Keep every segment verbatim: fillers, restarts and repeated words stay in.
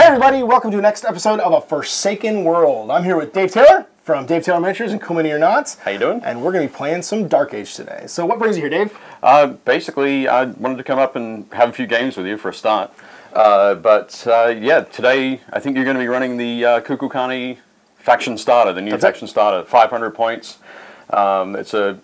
everybody, welcome to the next episode of A Forsaken World. I'm here with Dave Taylor from Dave Taylor Miniatures and Cool Mini or Not. How you doing? And we're going to be playing some Dark Age today. So what brings you here, Dave? Uh, basically, I wanted to come up and have a few games with you for a start. Uh, but uh, yeah, today I think you're going to be running the uh, Kukulkani faction starter, the new That's faction it. starter, five hundred points. Um, it's a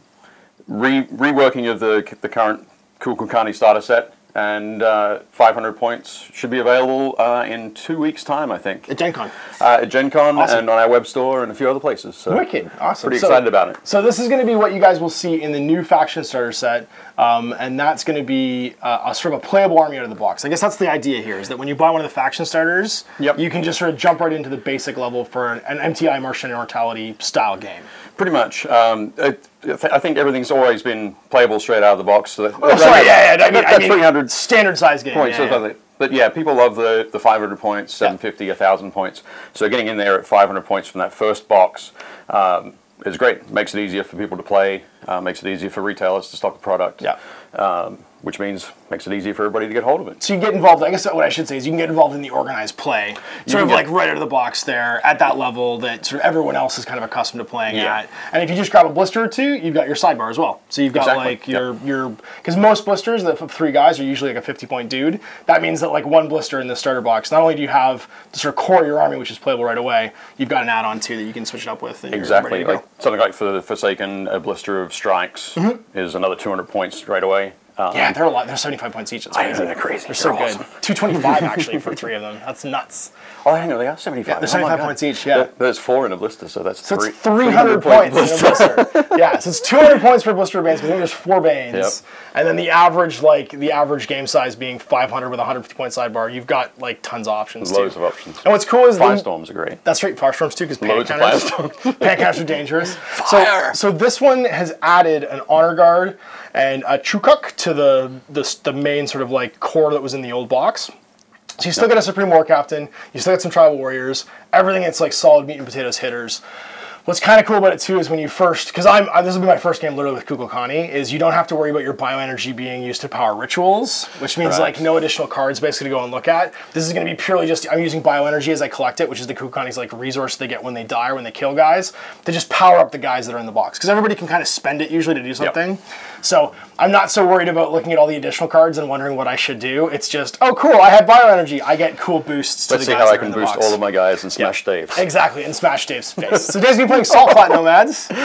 re reworking of the, the current Kukulkani starter set. And uh, five hundred points should be available uh, in two weeks' time, I think. At Gencon. Uh, at Gencon Awesome. And on our web store and a few other places. So Wicked. Awesome. Pretty so, excited about it. So this is going to be what you guys will see in the new faction starter set. Um, and that's going to be uh, a sort of a playable army out of the box. I guess that's the idea here, is that when you buy one of the faction starters, yep. you can just sort of jump right into the basic level for an, an M T I Martian Immortality style game. Pretty much. Um, it, I think everything's always been playable straight out of the box. So that, oh, sorry, yeah, yeah. I mean, that, I mean, three hundred standard size game. Points, Yeah, yeah. But yeah, people love the, the five hundred points, seven fifty, one thousand points. So getting in there at five hundred points from that first box um, is great. Makes it easier for people to play. Uh, makes it easier for retailers to stock the product. Yeah. Um, which means makes it easier for everybody to get hold of it. So you get involved, I guess what I should say is you can get involved in the organized play, sort of like right out of the box there, at that level that sort of everyone else is kind of accustomed to playing yeah. at. And if you just grab a blister or two, you've got your sidebar as well. So you've got exactly. like your, yep. your, because most blisters, the three guys are usually like a fifty point dude. That means that like one blister in the starter box, not only do you have the sort of core of your army, which is playable right away, you've got an add-on too that you can switch it up with. And exactly. You're ready to like something like for the Forsaken, a blister of strikes mm-hmm. is another two hundred points right away. Um, yeah, they're a lot. They're seventy-five points each. That's I crazy. know, they're crazy. They're, they're so awesome. good. two twenty-five actually for three of them. That's nuts. Oh, hang on, they are seventy-five. Yeah, they're seventy-five oh points each. Yeah, there, there's four in a blister, so that's so three. It's three hundred points in a blister. Yeah, so it's two hundred points per blister of Banes because there's four Banes, yep. and then the average like the average game size being five hundred with a one hundred fifty point sidebar. You've got like tons of options. Loads too. of options. And what's cool is Firestorms are great. That's right, Firestorms too, because loads of Firestorms. Pan counters are dangerous. Fire. So, so this one has added an honor guard and a Chukuk to the, the the main sort of like core that was in the old box. So you still get a Supreme War Captain, you still get some Tribal Warriors, everything that's like solid meat and potatoes hitters. What's kind of cool about it too is when you first, because I'm I, this will be my first game literally with Kukulkani, is you don't have to worry about your bioenergy being used to power rituals, which means right. like no additional cards basically to go and look at. This is going to be purely just, I'm using bioenergy as I collect it, which is the Kukulkani's like resource they get when they die or when they kill guys, to just power up the guys that are in the box. Because everybody can kind of spend it usually to do something. Yep. So I'm not so worried about looking at all the additional cards and wondering what I should do. It's just, oh cool, I have bioenergy. I get cool boosts to Let's the guys that are in the see how I can boost box. all of my guys and smash yep. Dave's. Exactly, and smash Dave's face. So Dave's going to be playing Salt Flat Nomads.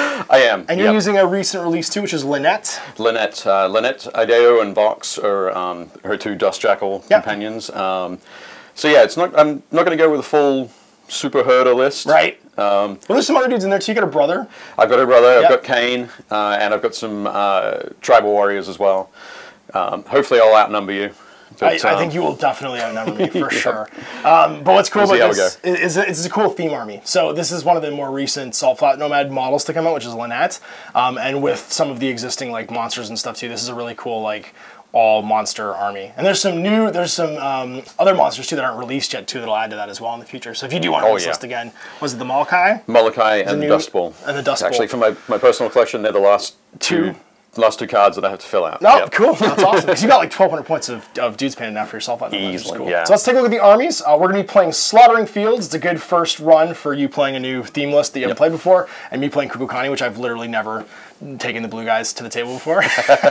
I am. And you're yep. using a recent release too, which is Lynette. Lynette, uh, Lynette, Ideo, and Vox are um, her two Dust Jackal yep. companions. Um, so yeah, it's not. I'm not going to go with a full super herder list. Right. Um, well, there's some other dudes in there too. You got a brother. I've got a brother. Yep. I've got Kane, uh, and I've got some uh, tribal warriors as well. Um, hopefully, I'll outnumber you. But, I, I um, think you will definitely outnumber me for yeah. sure. Um, but what's cool we'll about this is, is it's a cool theme army. So this is one of the more recent Salt Flat Nomad models to come out, which is Lynette. Um, and with some of the existing like monsters and stuff too, this is a really cool like all monster army. And there's some new, there's some um, other monsters too that aren't released yet too that'll add to that as well in the future. So if you do want to oh, this yeah. list again, was it the Molokai? Molokai and the Dust Bowl. And the Dust Bowl. Actually, for my, my personal collection, they're the last two. two Last two cards that I have to fill out. No, yep. cool. That's awesome. Because you got like twelve hundred points of, of dudes painted now for yourself. Easily, cool. yeah. So let's take a look at the armies. Uh, we're going to be playing Slaughtering Fields. It's a good first run for you playing a new theme list that you haven't yep. played before, and me playing Kukulkani, which I've literally never taken the blue guys to the table before.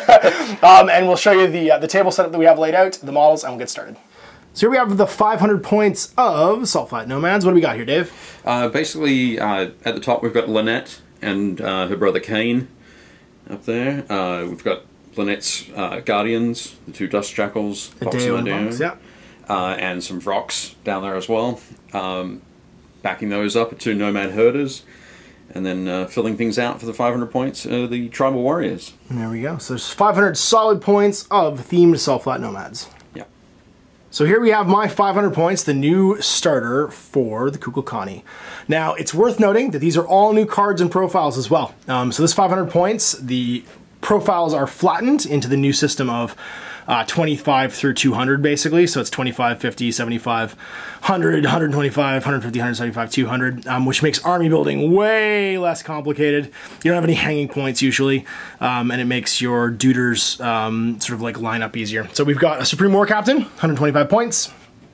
um, and we'll show you the uh, the table setup that we have laid out, the models, and we'll get started. So here we have the five hundred points of Salt Flat Nomads. What do we got here, Dave? Uh, basically, uh, at the top we've got Lynette and uh, her brother Kane up there. Uh, we've got Lynette's uh, Guardians, the two Dust Jackals, Vox and Ideo, yeah. uh, and some Vrox down there as well. Um, backing those up are two Nomad Herders, and then uh, filling things out for the five hundred points are the Tribal Warriors. And there we go. So there's five hundred solid points of themed Salt Flat Nomads. Yeah. So here we have my five hundred points, the new starter for the Kukulkani. Now, it's worth noting that these are all new cards and profiles as well. Um, so this five hundred points, the profiles are flattened into the new system of uh, twenty-five through two hundred basically. So it's twenty-five, fifty, seventy-five, one hundred, one twenty-five, one fifty, one seventy-five, two hundred, um, which makes army building way less complicated. You don't have any hanging points usually, um, and it makes your duders um, sort of like line up easier. So we've got a Supreme War Captain, one hundred twenty-five points.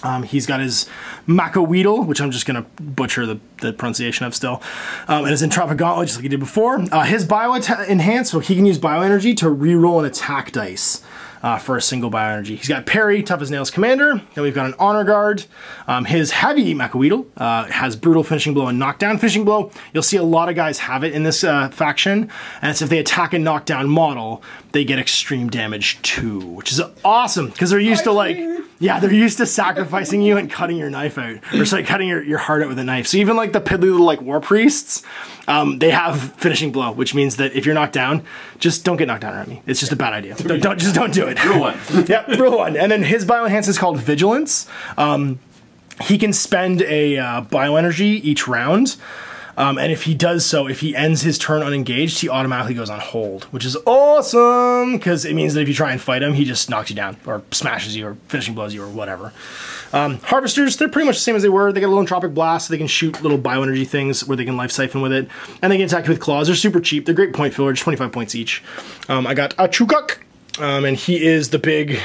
Um, he's got his Macaweedle, which I'm just going to butcher the, the pronunciation of still, um, and his Entropic Gauntlet, just like he did before. Uh, his Bio Enhance, so he can use Bioenergy to reroll an attack dice uh, for a single Bioenergy. He's got Parry, Tough as Nails Commander. Then we've got an Honor Guard. Um, his heavy Macaweedle uh, has Brutal Finishing Blow and Knockdown Finishing Blow. You'll see a lot of guys have it in this uh, faction, and it's if they attack a knockdown model, they get extreme damage too, which is awesome, because they're used to like... Yeah, they're used to sacrificing you and cutting your knife out. Or sorry, cutting your, your heart out with a knife. So even like the piddly little like war priests, um, they have finishing blow, which means that if you're knocked down, just don't get knocked down around me. It's just a bad idea. Don't, don't just don't do it. Rule one. Yep, rule one. And then his bioenhance is called Vigilance. Um, he can spend a uh, bioenergy each round. Um, and if he does so, if he ends his turn unengaged, he automatically goes on hold, which is awesome, because it means that if you try and fight him, he just knocks you down, or smashes you, or finishing blows you, or whatever. Um, harvesters, they're pretty much the same as they were. They got a little Entropic Blast, so they can shoot little bioenergy things where they can life siphon with it, and they can attack you with claws. They're super cheap. They're great point fillers, twenty-five points each. Um, I got a Chukuk, um, and he is the big...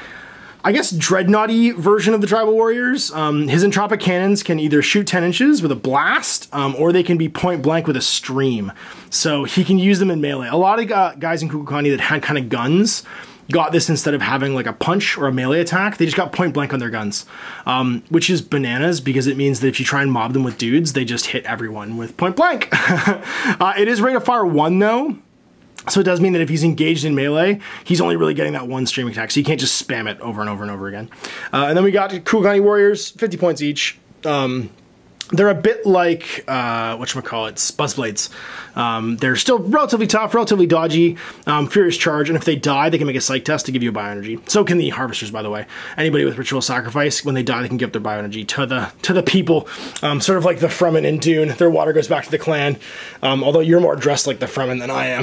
I guess dreadnoughty version of the Tribal Warriors. Um, his Entropic Cannons can either shoot ten inches with a blast, um, or they can be point blank with a stream. So he can use them in melee. A lot of uh, guys in Kukulkani that had kind of guns got this instead of having like a punch or a melee attack. They just got point blank on their guns, um, which is bananas, because it means that if you try and mob them with dudes, they just hit everyone with point blank. uh, it is rate of fire one though. So it does mean that if he's engaged in melee, he's only really getting that one stream attack, so you can't just spam it over and over and over again. Uh, and then we got Kukulkani Warriors, fifty points each. Um, they're a bit like, uh, whatchamacallit, Buzzblades. Um, they're still relatively tough, relatively dodgy, um, Furious Charge, and if they die, they can make a Psych test to give you a Bioenergy. So can the Harvesters, by the way. Anybody with Ritual Sacrifice, when they die, they can give their Bioenergy to the to the people, um, sort of like the Fremen in Dune. Their water goes back to the clan, um, although you're more dressed like the Fremen than I am.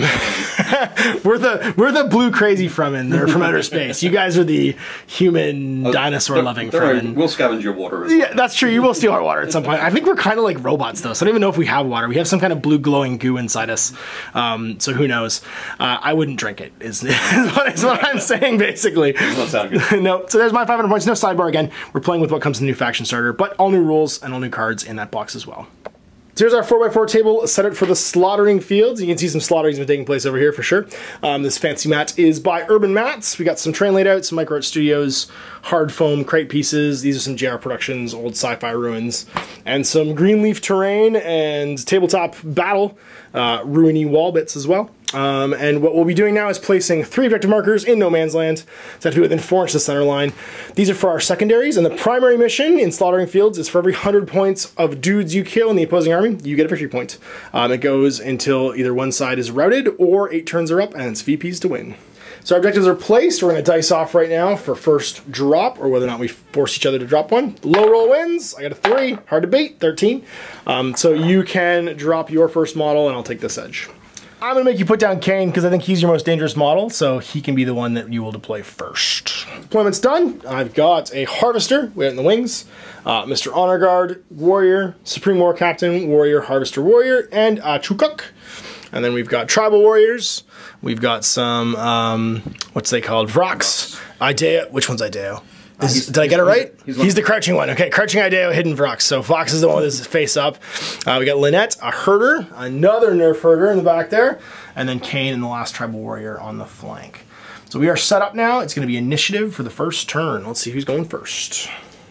we're the we're the blue crazy Fremen. They're from outer space. You guys are the human, oh, dinosaur-loving Fremen. We'll scavenge your water as well. Yeah, that's true. You will steal our water at some point. I think we're kind of like robots, though, so I don't even know if we have water. We have some kind of blue glowing goo inside us, um, so who knows. Uh, I wouldn't drink it, is, is, what, is what I'm saying, basically. Does not sound good. No, so there's my five hundred points. No sidebar again. We're playing with what comes in the new faction starter, but all new rules and all new cards in that box as well. So here's our four by four table set up for the slaughtering fields. You can see some slaughterings been taking place over here for sure. Um, this fancy mat is by Urban Mats. We got some train laid out, some Micro Art Studios, hard foam crate pieces. These are some J R Productions, old sci-fi ruins, and some greenleaf terrain and tabletop battle, uh, ruiny wall bits as well. Um, and what we'll be doing now is placing three objective markers in no man's land. So have to be within four inches of the center line. These are for our secondaries, and the primary mission in slaughtering fields is for every one hundred points of dudes you kill in the opposing army, you get a victory point. Um, it goes until either one side is routed or eight turns are up, and it's V Ps to win. So our objectives are placed. We're going to dice off right now for first drop, or whether or not we force each other to drop one. Low roll wins. I got a three. Hard to beat. thirteen. Um, so you can drop your first model, and I'll take this edge. I'm going to make you put down Kane because I think he's your most dangerous model, so he can be the one that you will deploy first. Deployment's done. I've got a Harvester way out in the wings, uh, Mister Honor Guard, Warrior, Supreme War Captain, Warrior, Harvester, Warrior, and uh, Chukuk. And then we've got Tribal Warriors. We've got some, um, what's they called? Vrox. Ideo. Which one's Ideo? Is, uh, did I get it right? He's, he's the crouching one. Okay, crouching Ideo, hidden Vrox. So Fox is the one with his face up. Uh, we got Lynette, a herder, another nerf herder in the back there, and then Kane and the last Tribal Warrior on the flank. So we are set up now. It's going to be initiative for the first turn. Let's see who's going first.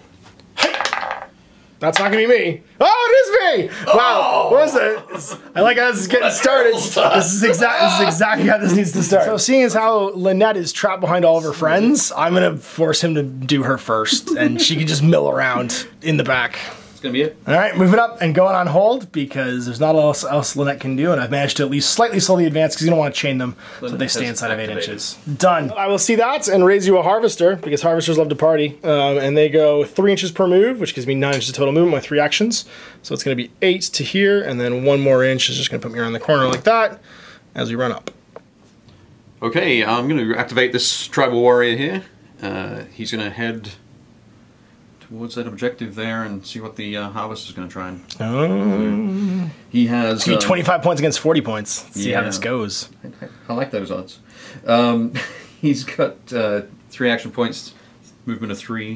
That's not gonna be me. Oh, it is me! Wow, what was it? I like how this is getting started. This is, exact, this is exactly how this needs to start. So seeing as how Lynette is trapped behind all of her friends, I'm gonna force him to do her first, and she can just mill around in the back. It's gonna be it. All right, moving up and going on hold because there's not else else Lynette can do, and I've managed to at least slightly slowly advance because you don't want to chain them Lynette so they stay inside of eight inches. Done. I will see that and raise you a Harvester because Harvesters love to party, um, and they go three inches per move, which gives me nine inches of total movement with three actions. So it's going to be eight to here, and then one more inch is just going to put me around the corner like that as we run up. Okay, I'm going to activate this Tribal Warrior here. Uh, he's going to head towards that objective there and see what the uh, Harvest is going to try and um, do. He has... It's going to be twenty-five points against forty points. Let's see yeah, how this goes. I, I like those odds. Um, he's got uh, three action points, movement of three,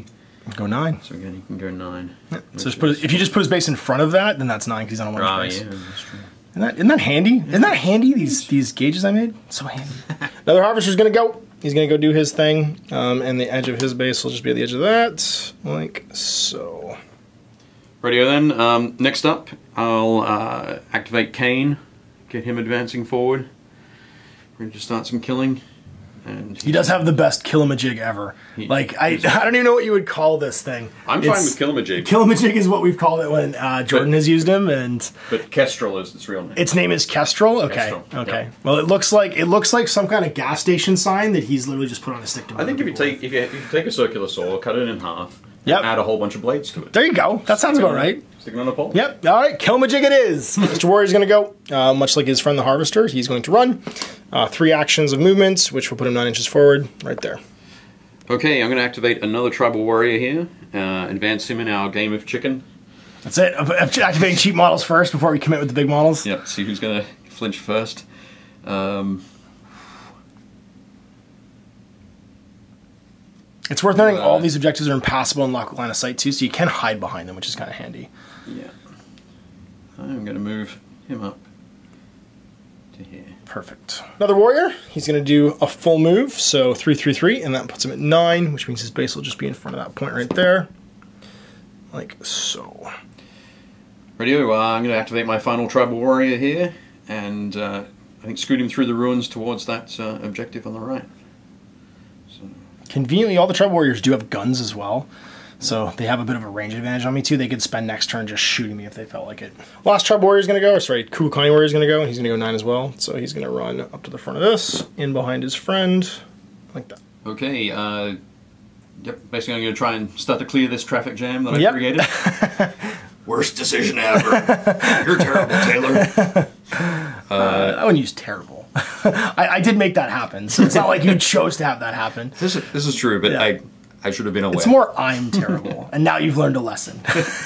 Go nine. So again, he can go nine. Yeah. So just put, if you just put his base in front of that, then that's nine because he's on a one Ah, base. yeah, that's true. Isn't that, isn't that handy? Isn't that handy, these these gauges I made? So handy. Another Harvester's going to go. He's going to go do his thing, um, and the edge of his base will just be at the edge of that, like so. Radio then. Um, next up, I'll uh, activate Kane, get him advancing forward. We're going to start some killing. And he does have the best Killamajig ever. He, like, I, I don't even know what you would call this thing. I'm it's, fine with Killamajig. Killamajig is what we've called it when uh, Jordan but, has used him, and but Kestrel is its real name. Its name is Kestrel. Okay, Kestrel. Okay. Yep. Well, it looks like it looks like some kind of gas station sign that he's literally just put on a stick to. I think if you take if you, if you take a circular saw, cut it in half, yep. add a whole bunch of blades to it. There you go. That sounds about right. Stick it on a pole. Yep. All right. Killamajig it is. Mister Warrior's going to go. Uh, much like his friend the Harvester, he's going to run. Uh, three actions of movement, which will put him nine inches forward, right there. Okay, I'm going to activate another Tribal Warrior here. Uh, advance him in our game of chicken. That's it. Activating cheap models first before we commit with the big models. Yep. See who's going to flinch first. Um, it's worth noting uh, all these objectives are impassable in lock line of sight too, so you can hide behind them, which is kind of handy. Yeah. I'm going to move him up to here. Perfect. Another warrior. He's going to do a full move, so three, three, three, and that puts him at nine, which means his base will just be in front of that point right there, like so. Radio. Uh, I'm going to activate my final tribal warrior here, and uh, I think scoot him through the ruins towards that uh, objective on the right. So. Conveniently, all the tribal warriors do have guns as well. So they have a bit of a range advantage on me too. They could spend next turn just shooting me if they felt like it. Last Tribal Warrior is going to go, or sorry, Kukulkani Warrior is going to go, and he's going to go nine as well. So he's going to run up to the front of this, in behind his friend, like that. Okay, uh, yep, basically I'm going to try and start to clear this traffic jam that I yep. created. Worst decision ever. You're terrible, Taylor. Uh, uh, I wouldn't use terrible. I, I did make that happen, so it's not like you chose to have that happen. This is, this is true, but yeah. I... I should have been aware. It's more I'm terrible, and now you've learned a lesson.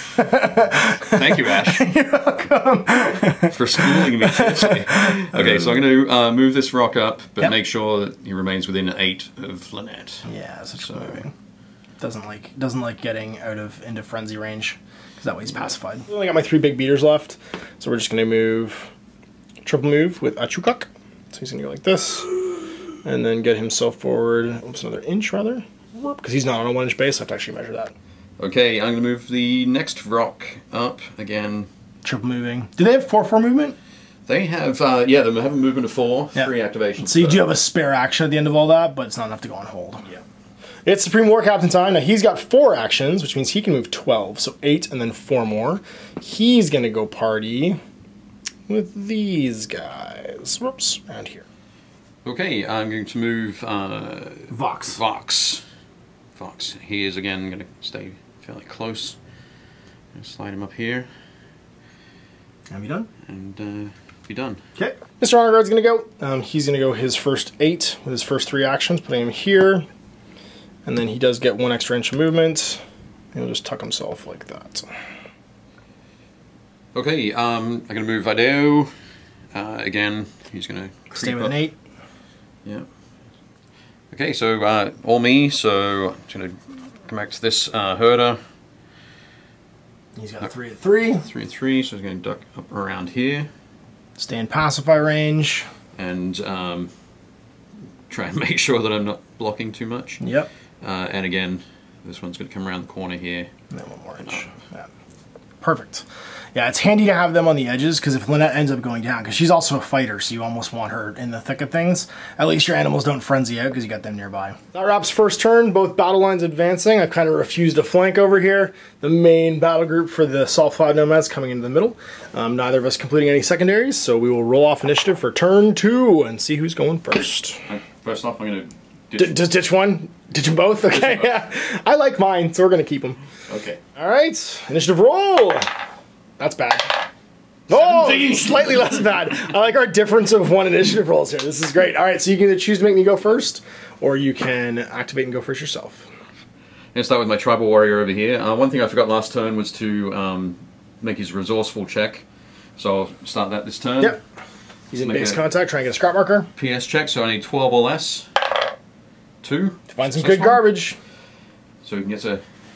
Thank you, Ash. You're welcome. For schooling me. Okay, so I'm going to uh, move this rock up, but yep. make sure that he remains within eight of Lynette. Yeah, such so. moving. Doesn't like doesn't like getting out of into frenzy range, because that way he's pacified. I only got my three big beaters left, so we're just going to move triple move with a Chukuk. So he's going to go like this, and then get himself forward. Oops, another inch rather. Because he's not on a one inch base, I have to actually measure that. Okay, I'm going to move the next rock up again. Triple moving. Do they have four four movement? They have, uh, yeah, they have a movement of four, yep. three activations. So you do have a spare action at the end of all that, but it's not enough to go on hold. Yeah. It's Supreme War Captain time. Now he's got four actions, which means he can move twelve, so eight and then four more. He's going to go party with these guys. Whoops, around here. Okay, I'm going to move uh, Vox. Vox. Vox. He is again going to stay fairly close. Slide him up here. And be done. And uh, be done. Okay. Mister Honor Guard's going to go. Um, he's going to go his first eight with his first three actions, putting him here. And then he does get one extra inch of movement. He'll just tuck himself like that. Okay, um, I'm going to move Video. Uh, again, he's going to stay with an eight. Yeah. Okay, so uh, all me, so I'm going to come back to this uh, herder. He's got a three at three. Three at three, so he's going to duck up around here. Stay in pacify range. And um, try and make sure that I'm not blocking too much. Yep. Uh, and again, this one's going to come around the corner here. And then one more inch. Yeah. Perfect. Yeah, it's handy to have them on the edges, because if Lynette ends up going down, because she's also a fighter, so you almost want her in the thick of things, at least your animals don't frenzy out, because you got them nearby. That wraps first turn, both battle lines advancing. I kind of refused to flank over here. The main battle group for the Salt five Nomads coming into the middle. Um, neither of us completing any secondaries, so we will roll off initiative for turn two and see who's going first. First off, I'm going to ditch. Just ditch one? Ditch them both? Okay, yeah. I like mine, so we're going to keep them. Okay. All right, initiative roll. That's bad. Oh, slightly less bad. I like our difference of one initiative rolls here. This is great. All right, so you can either choose to make me go first, or you can activate and go first yourself. I'm going to start with my Tribal Warrior over here. Uh, one thing I forgot last turn was to um, make his resourceful check. So I'll start that this turn. Yep. He's in base contact, try and get a scrap marker. P S check, so I need twelve or less. Two. To find some good garbage. So he can get a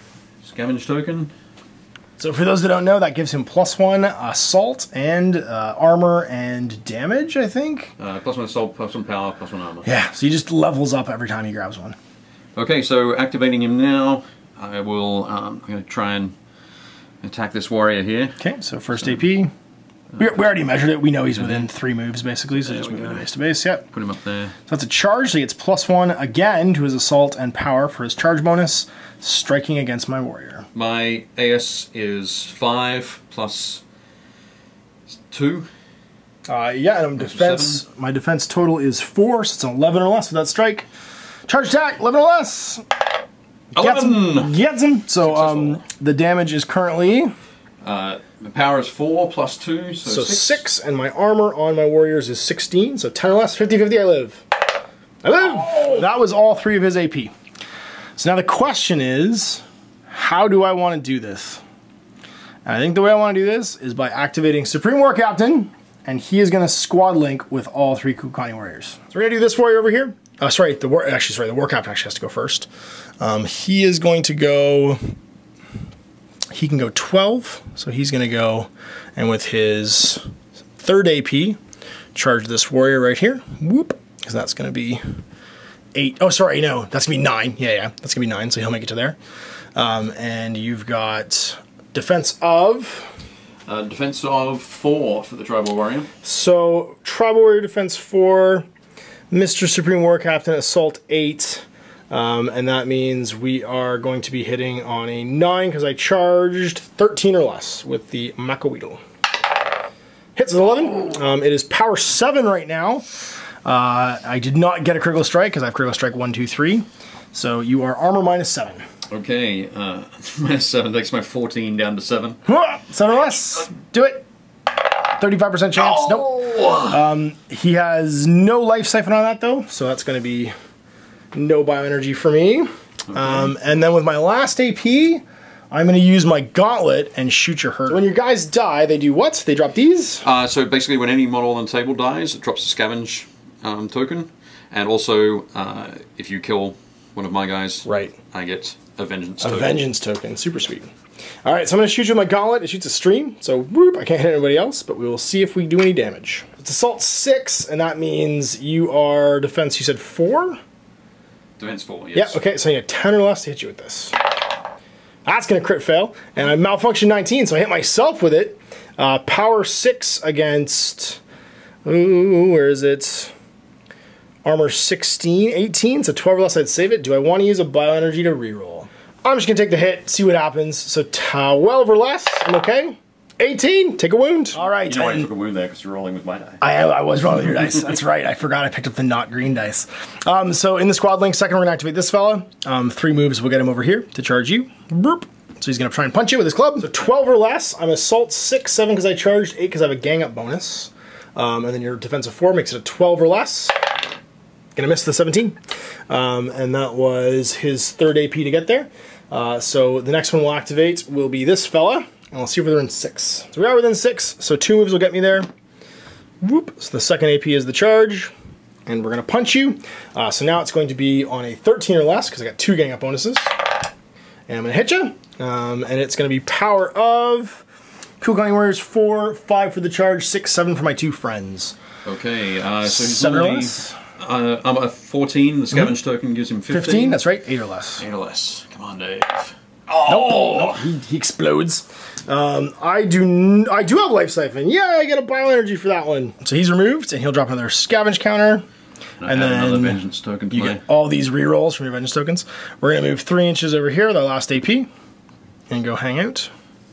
Scavenge token. So for those that don't know, that gives him plus one assault and uh, armor and damage, I think. Uh, plus one assault, plus one power, plus one armor. Yeah, so he just levels up every time he grabs one. Okay, so activating him now, I will, um, I'm going to try and attack this warrior here. Okay, so first A P. We, we already measured it. We know he's within three moves, basically, so just move him base to base. Yep. Put him up there. So that's a charge, so he gets plus one again to his assault and power for his charge bonus, striking against my warrior. My A S is five plus two. Uh, yeah, and defense. Seven. My defense total is four, so it's an eleven or less with that strike. Charge attack, eleven or less. Gets him. eleven! Gets him. So um, the damage is currently... Uh, the power is four plus two, so, So six. six, and my armor on my warriors is sixteen, so ten or less, fifty fifty, I live. I live! Oh. That was all three of his A P. So now the question is, how do I want to do this? And I think the way I want to do this is by activating Supreme War Captain, and he is going to squad link with all three Kukulkani warriors. So we're going to do this warrior over here. Oh, sorry, the war, actually, sorry, the War Captain actually has to go first. Um, he is going to go... He can go twelve, so he's going to go, and with his third A P, charge this warrior right here. Whoop, because that's going to be eight. Oh, sorry, no, that's going to be nine. Yeah, yeah, that's going to be nine, so he'll make it to there. Um, and you've got defense of... Uh, defense of four for the tribal warrior. So, tribal warrior defense four, Mister Supreme War Captain assault eight. Um, and that means we are going to be hitting on a nine because I charged thirteen or less with the Macaweedle. Hits at eleven. Um, it is power seven right now. Uh, I did not get a critical strike because I have critical strike one, two, three. So you are armor minus seven. Okay, uh, minus seven takes my fourteen down to seven. seven or less. Do it. thirty-five percent chance. Oh. Nope. Um, he has no life siphon on that though, so that's going to be no bioenergy for me. Okay. Um, and then with my last A P, I'm going to use my gauntlet and shoot your herd. So when your guys die, they do what? They drop these? Uh, so basically when any model on the table dies, it drops a scavenge um, token. And also, uh, if you kill one of my guys, right, I get a vengeance a token. A vengeance token. Super sweet. All right, so I'm going to shoot you with my gauntlet. It shoots a stream, so whoop, I can't hit anybody else, but we will see if we do any damage. It's assault six, and that means you are defense, you said four? Defense four, yes. Yeah, okay, so I need a ten or less to hit you with this. That's going to crit fail. And I malfunction nineteen, so I hit myself with it. Uh, power six against... Ooh, where is it? Armor sixteen, eighteen, so twelve or less I'd save it. Do I want to use a bioenergy to reroll? I'm just going to take the hit, see what happens. So twelve or less, I'm okay. eighteen, take a wound. All right. You know I took a wound there because you're rolling with my dice. I, I was rolling with your dice. That's right. I forgot I picked up the not green dice. Um, so in the squad link second, we're going to activate this fella. Um, three moves will get him over here to charge you. Boop. So he's going to try and punch you with his club. So twelve or less. I'm assault six, seven because I charged, eight because I have a gang up bonus. Um, and then your defensive four makes it a twelve or less. Gonna miss the seventeen. Um, and that was his third A P to get there. Uh, so the next one we'll activate will be this fella. And we'll see if we're in six. So we are within six, so two moves will get me there. Whoop. So the second A P is the charge. And we're going to punch you. Uh, so now it's going to be on a thirteen or less, because I got two gang up bonuses. And I'm going to hit you. Um, and it's going to be power of Kukulkani Warriors four, five for the charge, six, seven for my two friends. Okay, uh, so he's seven or only, less. Uh, I'm at fourteen. The scavenge mm-hmm. token gives him fifteen. fifteen, that's right. eight or less. eight or less. Come on, Dave. Oh! Nope, nope. He, he explodes. Um, I do n I do have Life Siphon. Yeah, I get a bioenergy for that one. So he's removed, and he'll drop another scavenge counter. And, and then another vengeance token to you play. get all these rerolls from your vengeance tokens. We're going to move three inches over here, the last A P, and go hang out.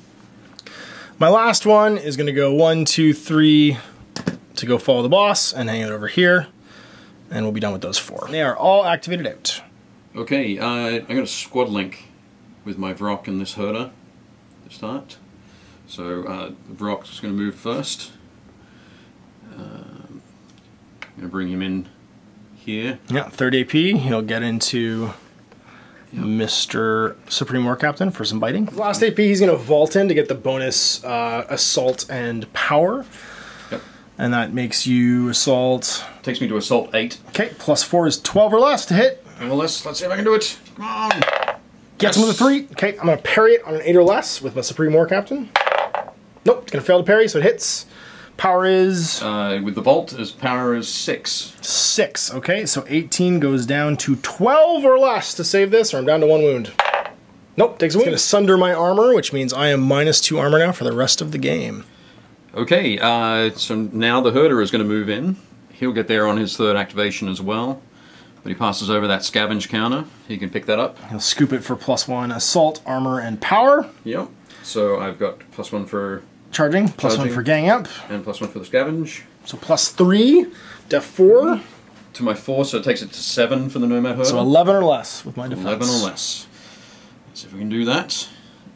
My last one is going to go one, two, three to go follow the boss, and hang out over here. And we'll be done with those four. They are all activated out. Okay, uh, I got a squad link with my Vrock and this herder to start. So uh, Vrock's going to move first. Um, I'm going to bring him in here. Yeah, third A P. He'll get into yep. Mister Supreme War Captain for some biting. Last A P, he's going to vault in to get the bonus uh, assault and power. Yep. And that makes you assault. Takes me to assault eight. Okay, plus four is twelve or less to hit. Well, let's let's see if I can do it. Come on. Gets him with a three. Okay, I'm going to parry it on an eight or less with my Supreme War Captain. Nope, it's going to fail to parry, so it hits. Power is... Uh, with the Bolt, his power is six. Six, okay, so eighteen goes down to twelve or less to save this, or I'm down to one wound. Nope, takes a wound. It's going to sunder my armor, which means I am minus two armor now for the rest of the game. Okay, uh, so now the Herder is going to move in. He'll get there on his third activation as well. But he passes over that scavenge counter. He can pick that up. He'll scoop it for plus one assault, armor, and power. Yep. So I've got plus one for... Charging, plus charging, one for gang up. And plus one for the scavenge. So plus three, def four. To my four, so it takes it to seven for the Nomad Herder. So eleven or less with my defense. eleven or less. Let's see if we can do that.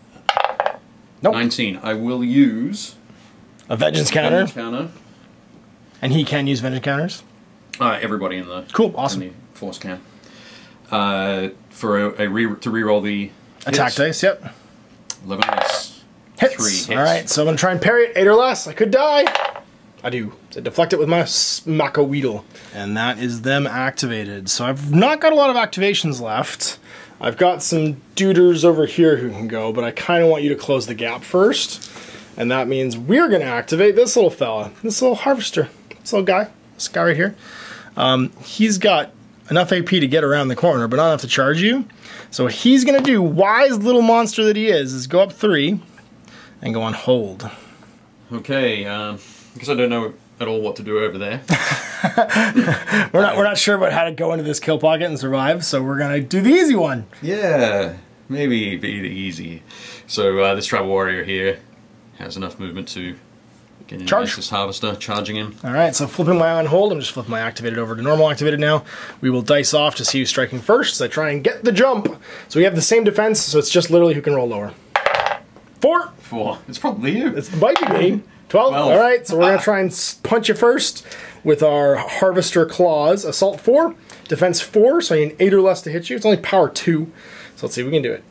Nope. nineteen. I will use... A vengeance counter. Vengeance counter. And he can use vengeance counters? Uh, everybody in the... Cool, awesome. In the force can. Uh, for a, a re to reroll the... Attack hits. dice, yep. eleven or less. Hits. Three hits. Alright, so I'm going to try and parry it. eight or less. I could die. I do. So deflect it with my Smacko Weedle. And that is them activated. So I've not got a lot of activations left. I've got some duders over here who can go, but I kind of want you to close the gap first. And that means we're going to activate this little fella. This little harvester. This little guy. This guy right here. Um, he's got enough A P to get around the corner, but not enough to charge you. So what he's going to do, wise little monster that he is, is go up three and go on hold. Okay, um, because I don't know at all what to do over there. we're not we're not sure about how to go into this kill pocket and survive, so we're gonna do the easy one. Yeah, maybe be the easy. So uh, this tribal warrior here has enough movement to get in Charge this harvester, charging him. All right, so flipping my on hold, I'm just flipping my activated over to normal activated now. We will dice off to see who's striking first as I try and get the jump. So we have the same defense, so it's just literally who can roll lower. Four. Four. It's probably you. It might be me. Twelve. Twelve. All right, so we're gonna try and punch you first with our harvester claws. Assault four, defense four, so I need eight or less to hit you. It's only power two, so let's see if we can do it.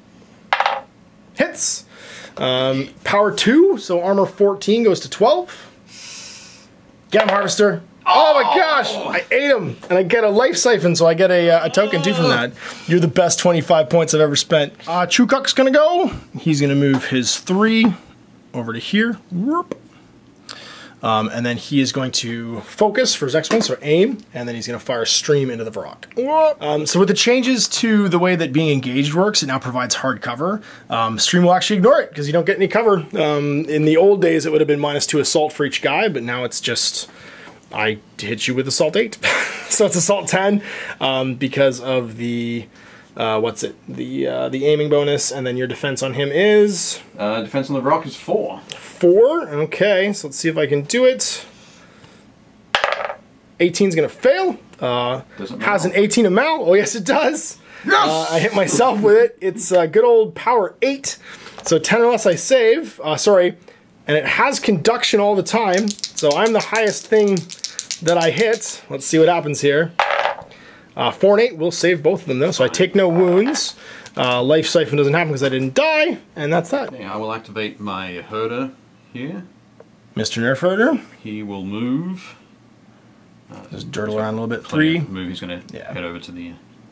Hits. Um, power two, so armor fourteen goes to twelve. Get him, harvester. Oh my gosh, I ate him, and I get a life siphon, so I get a, uh, a token too from that. You're the best twenty-five points I've ever spent. Uh, Chukuk's gonna go. He's gonna move his three over to here. Whoop. Um, and then he is going to focus for his next one, so aim, and then he's going to fire a stream into the Varrock. Um, so with the changes to the way that being engaged works, it now provides hard cover. Um, stream will actually ignore it, because you don't get any cover. Um, in the old days, it would have been minus two assault for each guy, but now it's just, I hit you with assault eight. So it's assault ten, um, because of the, uh, what's it, the uh, the aiming bonus, and then your defense on him is? Uh, defense on the Varrock is four. Four, okay, so let's see if I can do it. eighteen's gonna fail. Uh, has an eighteen of Mal. Oh yes, it does. Yes! Uh, I hit myself with it. It's a good old power eight. So ten or less I save. Uh, sorry, and it has conduction all the time. So I'm the highest thing that I hit. Let's see what happens here. Uh, four and eight will save both of them though. So I take no wounds. Uh, life siphon doesn't happen because I didn't die, and that's that. Okay, I will activate my herder here. Mister Nerf Herder. He will move. Uh, Just dirtle around a little bit. Three. Move. He's going to yeah. head over to the.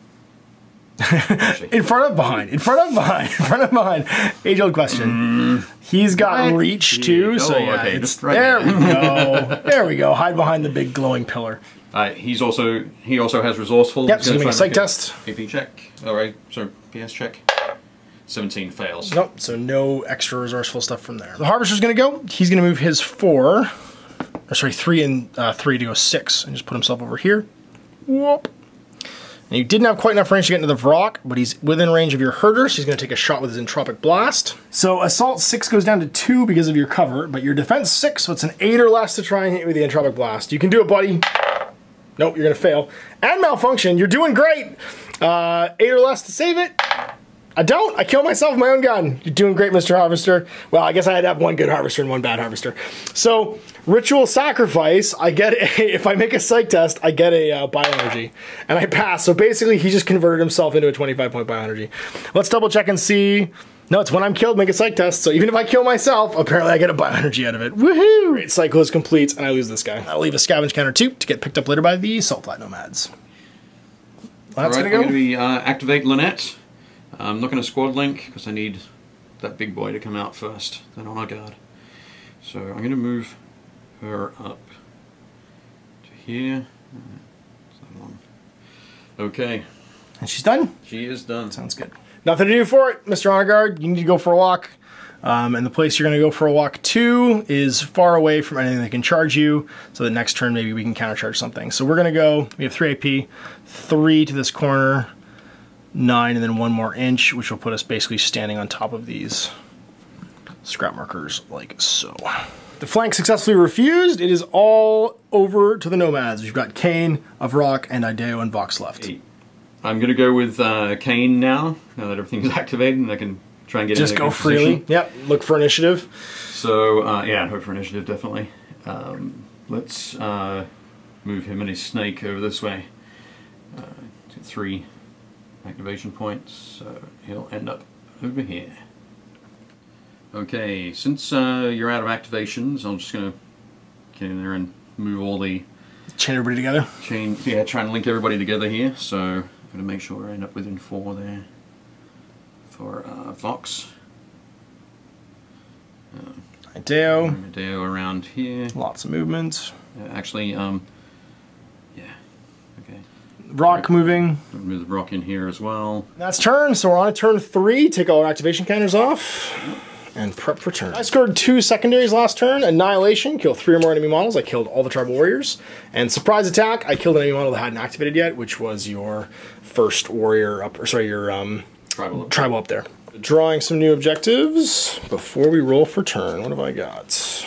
In front of behind. In front of behind. In front of behind. Age old question. Mm. He's got what? reach too, yeah. so oh, yeah. Okay. It's, right there we go. There we go. Hide behind the big glowing pillar. Uh, he's also he also has resourceful. Yep. So you make a psych test. A P check. All right. So P S check. seventeen fails. Nope. So no extra resourceful stuff from there. The harvester's gonna go. He's gonna move his four. Or sorry, three and uh, three to go six, and just put himself over here. Whoop. And he didn't have quite enough range to get into the Varrock, but he's within range of your herder, so he's going to take a shot with his Entropic Blast. So Assault six goes down to two because of your cover, but your Defense six, so it's an eight or less to try and hit you with the Entropic Blast. You can do it, buddy. Nope, you're going to fail. And Malfunction, you're doing great. Uh, eight or less to save it. I don't. I kill myself with my own gun. You're doing great, Mister Harvester. Well, I guess I had to have one good Harvester and one bad Harvester. So, Ritual Sacrifice, I get a, if I make a psych test, I get a uh, bioenergy. And I pass. So basically, he just converted himself into a twenty-five point bioenergy. Let's double check and see. No, it's when I'm killed, make a psych test. So even if I kill myself, apparently I get a bioenergy out of it. Woohoo! Great, cycle is complete, and I lose this guy. I'll leave a scavenge counter two to get picked up later by the Sulfite Nomads. Well, that's All right, gonna go. I'm going to be uh, activate Lynette. I'm not going to squad link because I need that big boy to come out first, then on our guard. So I'm going to move her up to here. Okay. And she's done? She is done. Sounds good. Nothing to do for it, Mister Honor Guard. You need to go for a walk. Um, and the place you're going to go for a walk to is far away from anything that can charge you. So the next turn, maybe we can countercharge something. So we're going to go, we have three A P, three to this corner, nine, and then one more inch, which will put us basically standing on top of these scrap markers like so. The flank successfully refused. It is all over to the Nomads. We've got Kane, Avrock, and Ideo and Vox left. Eight. I'm going to go with uh, Kane now, now that everything's activated, and I can try and get Just in go a freely. position. Yep, look for initiative. So, uh, yeah, hope for initiative, definitely. Um, let's uh, move him and his snake over this way. Uh, to three activation points, so he'll end up over here. Okay, since uh, you're out of activations, I'm just going to get in there and move all the... Chain everybody together. Chain, yeah, try and link everybody together here, so I'm going to make sure I end up within four there for uh, Vox. Uh, Ideo. Ideo around here. Lots of movement. Uh, actually, um, yeah, okay. Rock moving. Move the rock in here as well. That's turn, so we're on to turn three. Take all our activation counters off. And prep for turn. I scored two secondaries last turn. Annihilation, kill three or more enemy models. I killed all the tribal warriors. And surprise attack, I killed an enemy model that hadn't activated yet, which was your first warrior up, or sorry, your um, Tribal up. tribal up there. Drawing some new objectives before we roll for turn. What have I got?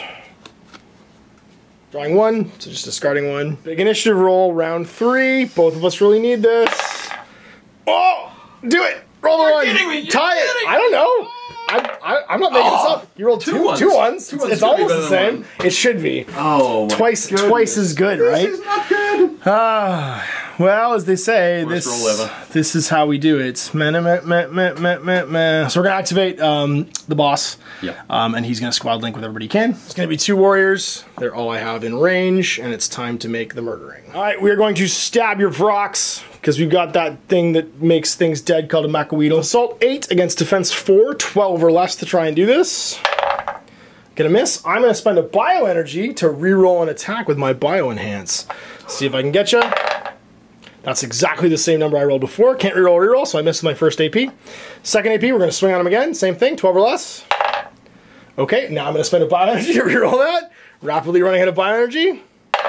Drawing one, so just discarding one. Big initiative roll, round three. Both of us really need this. Oh, do it. Roll the one. kidding me. You're Tie it. kidding. I don't know. I, I, I'm not making Oh, this up. You rolled two, two ones. two ones. Two It's, ones it's should be almost better the than same. one. It should be. Oh, my Twice, goodness. twice as good, right? This is not good. Ah, well, as they say, Worst this roll ever. this is how we do it. Meh, meh, meh, meh, meh, meh, meh. So we're gonna activate um, the boss, Yeah. um, and he's gonna squad link with everybody he can. It's gonna be two warriors. They're all I have in range, and it's time to make the murdering. All right, we are going to stab your Vrox because we've got that thing that makes things dead called a Macaweedle. Assault eight against defense four, twelve or less to try and do this. Gonna miss. I'm gonna spend a bioenergy to reroll an attack with my bio enhance. See if I can get you. That's exactly the same number I rolled before. Can't reroll, reroll, so I missed my first A P. Second A P, we're gonna swing on him again. Same thing, twelve or less. Okay, now I'm gonna spend a bioenergy to reroll that. Rapidly running out of bioenergy.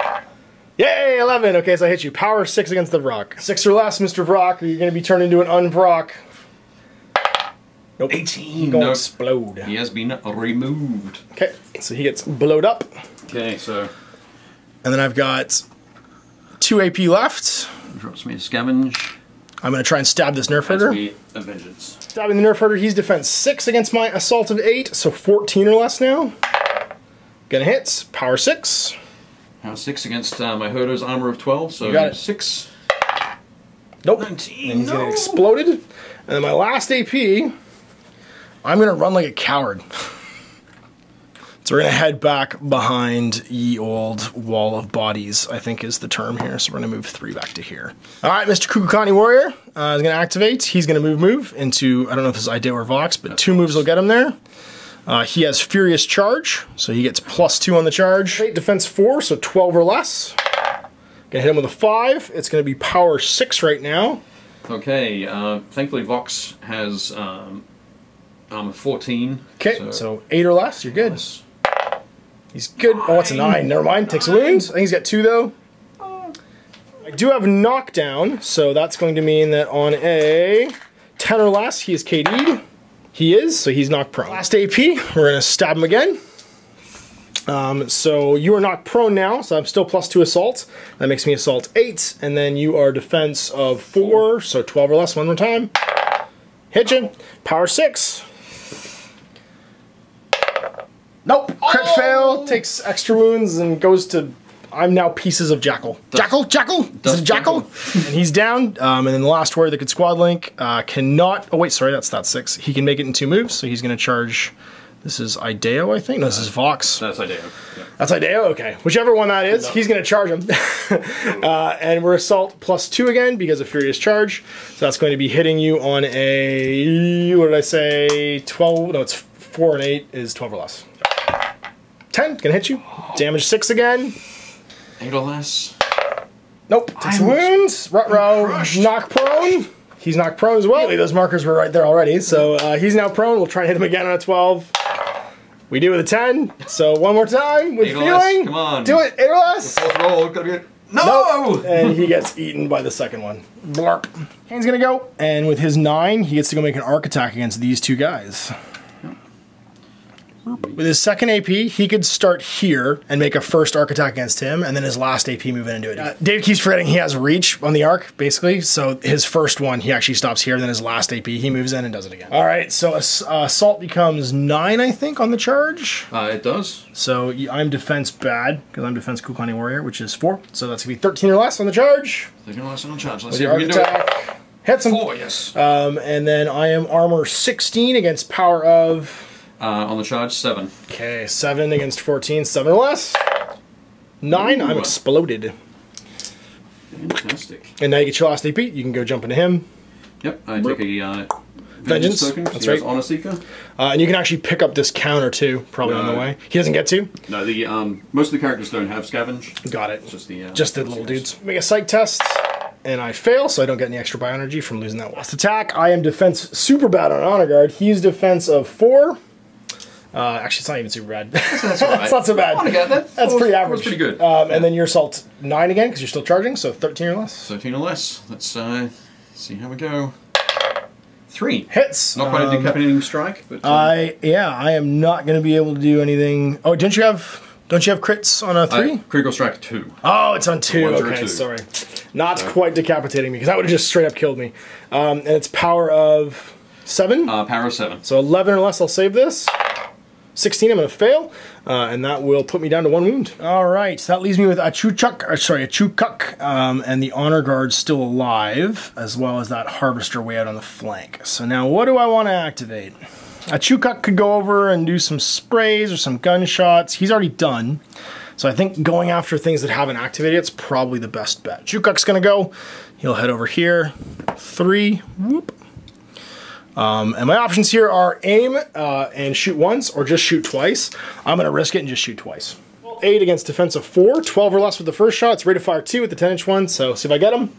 Yay, eleven. Okay, so I hit you. Power six against the Vrock. Six or less, Mister Vrock, or you're gonna be turned into an un-Vrock. Nope. eighteen. He's gonna Nope. explode. He has been removed. Okay, so he gets blowed up. Okay, so And then I've got two A P left. drops me a scavenge. I'm going to try and stab this nerf That's herder. me a vengeance. Stabbing the nerf herder, he's defense six against my assault of eight, so fourteen or less now. Gonna hit, power six. Power six against uh, my herder's armor of twelve, so You got it. six. Nope. nineteen. And he's no. getting exploded. And then my last A P, I'm going to run like a coward. So we're going to head back behind ye old wall of bodies, I think is the term here. So we're going to move three back to here. All right, Mister Kukulkani Warrior uh, is going to activate. He's going to move move into, I don't know if this is Ideo or Vox, but That's two Vox. moves will get him there. Uh, he has Furious Charge, so he gets plus two on the charge. Defense four, so twelve or less. Gonna hit him with a five. It's gonna be power six right now. Okay, uh, thankfully Vox has um, armor fourteen. Okay, so, so eight or less, you're good. Nice. He's good. Oh, it's a nine. Never mind. Takes a wound. I think he's got two though. I do have knockdown, so that's going to mean that on a ten or less, he is K D'd. He is, so he's knocked prone. Last A P, we're gonna stab him again. Um, so you are knocked prone now, so I'm still plus two assault. That makes me assault eight, and then you are defense of four, so twelve or less one more time. Hit you. Power six. Nope. Crit Oh! fail, takes extra wounds, and goes to... I'm now pieces of Jackal. Jackal? Jackal? Is Dust it Jackal? And he's down, um, and then the last warrior that could squad link uh, cannot... Oh wait, sorry, that's that six. He can make it in two moves, so he's going to charge This is Ideo, I think. No, this is Vox. That's Ideo. Yeah. That's Ideo? Okay. Whichever one that is, he's going to charge him. uh, and we're Assault plus two again because of Furious Charge. So that's going to be hitting you on a, what did I say, twelve? No, it's four and eight is twelve or less. ten, going to hit you. Damage six again. eight or less. Nope. Takes wounds. Rut-row, knock prone. He's knocked prone as well. Those markers were right there already. So uh, he's now prone. We'll try and hit him again on a twelve. We do with a ten. So one more time with eight feeling. Come on. Do it. Eight or less. The fourth roll. Gotta get... No! Nope. And he gets eaten by the second one. Blarp. Kane's gonna go. And with his nine, he gets to go make an arc attack against these two guys. With his second A P, he could start here and make a first arc attack against him, and then his last A P move in and do it. Uh, Dave keeps forgetting he has reach on the arc, basically, so his first one, he actually stops here, and then his last A P, he moves in and does it again. All right, so uh, Assault becomes nine, I think, on the charge. Uh, it does. So I'm defense bad, because I'm defense Kukulkani Warrior, which is four, so that's going to be thirteen or less on the charge. thirteen or less on the charge. Let's With see the if we arc can do attack. it. Hits him. Four, yes. Um, and then I am armor sixteen against power of... Uh, on the charge, seven. Okay, seven against fourteen, seven or less. Nine, Ooh. I'm exploded. Fantastic. And now you get your last A P. You can go jump into him. Yep, I take a uh, Vengeance. Token. That's He right. has Honor Seeker. Uh, and you can actually pick up this counter too, probably No. on the way. He doesn't get to. No, the um, most of the characters don't have scavenge. Got it. It's just the uh, Just the little dudes. Make a psych test, and I fail, so I don't get any extra bio energy from losing that last attack. I am defense super bad on honor guard. He's defense of four. Uh, actually, it's not even super bad. That's all right. That's not so bad. Oh, God, that That's was, pretty average. Was pretty good. Um, yeah. And then your assault nine again because you're still charging, so thirteen or less. thirteen or less. Let's uh, see how we go. Three hits. Not quite um, a decapitating strike, but uh, I yeah, I am not going to be able to do anything. Oh, don't you have don't you have crits on a three? Uh, critical strike two. Oh, it's on two. One, zero, Okay, two. sorry. Not so. Quite decapitating me because that would have just straight up killed me. Um, and it's power of seven. Uh, power of seven. So eleven or less. I'll save this. sixteen, I'm going to fail, uh, and that will put me down to one wound. All right, so that leaves me with a Chuchuk, or sorry, a Chukuk, um, and the Honor Guard still alive, as well as that Harvester way out on the flank. So now what do I want to activate? A Chukuk could go over and do some sprays or some gunshots. He's already done, so I think going after things that haven't activated it's probably the best bet. Chukuk's going to go. He'll head over here. Three, whoop. Um, and my options here are aim uh, and shoot once, or just shoot twice. I'm going to risk it and just shoot twice. eight against defensive four, twelve or less with the first shot. It's rate of fire two with the ten inch one, so see if I get him.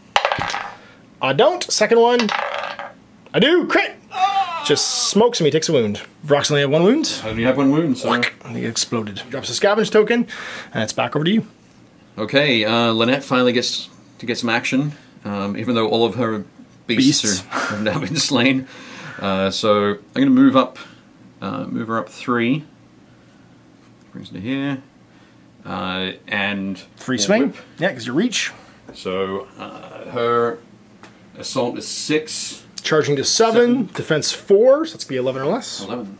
I don't. Second one, I do. Crit! Just smokes him, he takes a wound. Brock's only have one wound. I only have one wound, so... He exploded. Drops a scavenge token, and it's back over to you. Okay, uh, Lynette finally gets to get some action, um, even though all of her beasts, Beasts. Are, have now been slain. Uh, so I'm going to move up, uh, move her up three. Brings her to here, uh, and Free swing. Whip. Yeah, because you reach. So uh, her assault is six. Charging to seven. seven. Defense four. So that's gonna be eleven or less. Eleven.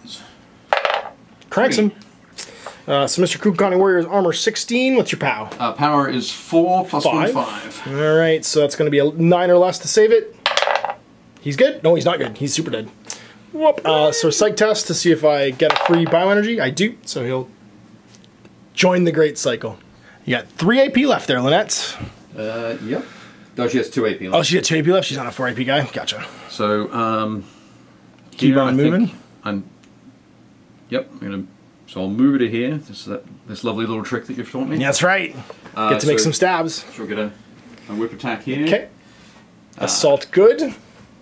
Cranks him. Uh, so Mister Kukulkani Warrior's armor sixteen. What's your pow? Uh, power is four plus five. one five. All right, so that's going to be a nine or less to save it. He's good? No, he's not good. He's super dead. Whoop. Uh, so psych test to see if I get a free bioenergy. I do, so he'll join the great cycle. You got three A P left there, Lynette. Uh, yep. No, she has two A P left. Oh, she got two A P left? She's not a four A P guy? Gotcha. So, um... Keep here, on I moving. I'm... Yep, I'm going to... So I'll move her to here. This that this lovely little trick that you've taught me. Yeah, that's right. Uh, Get to make so some stabs. She'll get a, a whip attack here. Okay. Uh, Assault good.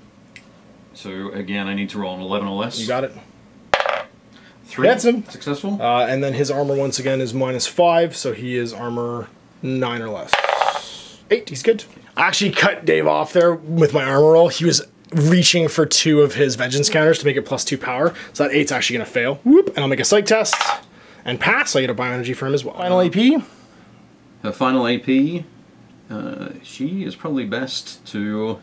So again, I need to roll an eleven or less. You got it. Three. That's him. Successful. Uh, and then his armor once again is minus five, so he is armor nine or less. Eight, he's good. I actually cut Dave off there with my armor roll. He was reaching for two of his vengeance counters to make it plus two power, so that eight's actually going to fail. Whoop, and I'll make a psych test and pass. I get a bioenergy for him as well. Final A P. Her final A P. Uh, she is probably best to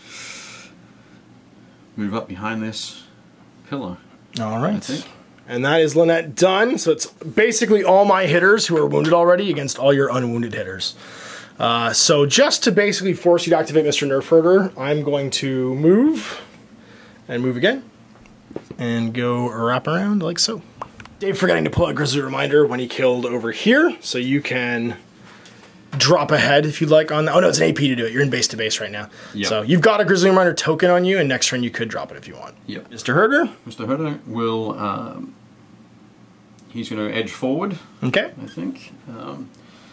move up behind this pillar. All right. And that is Lynette done. So it's basically all my hitters who are wounded already against all your unwounded hitters. Uh, so just to basically force you to activate Mister Nerf Herder, I'm going to move and move again and go wrap around like so. Dave forgetting to pull a Grizzly reminder when he killed over here, so you can drop ahead if you'd like on that. Oh no, it's an A P to do it. You're in base to base right now. Yep. So you've got a Grizzly reminder token on you, and next turn you could drop it if you want. Yep. Mister Herder? Mister Herder will, um, he's going to edge forward. Okay. I think. Um,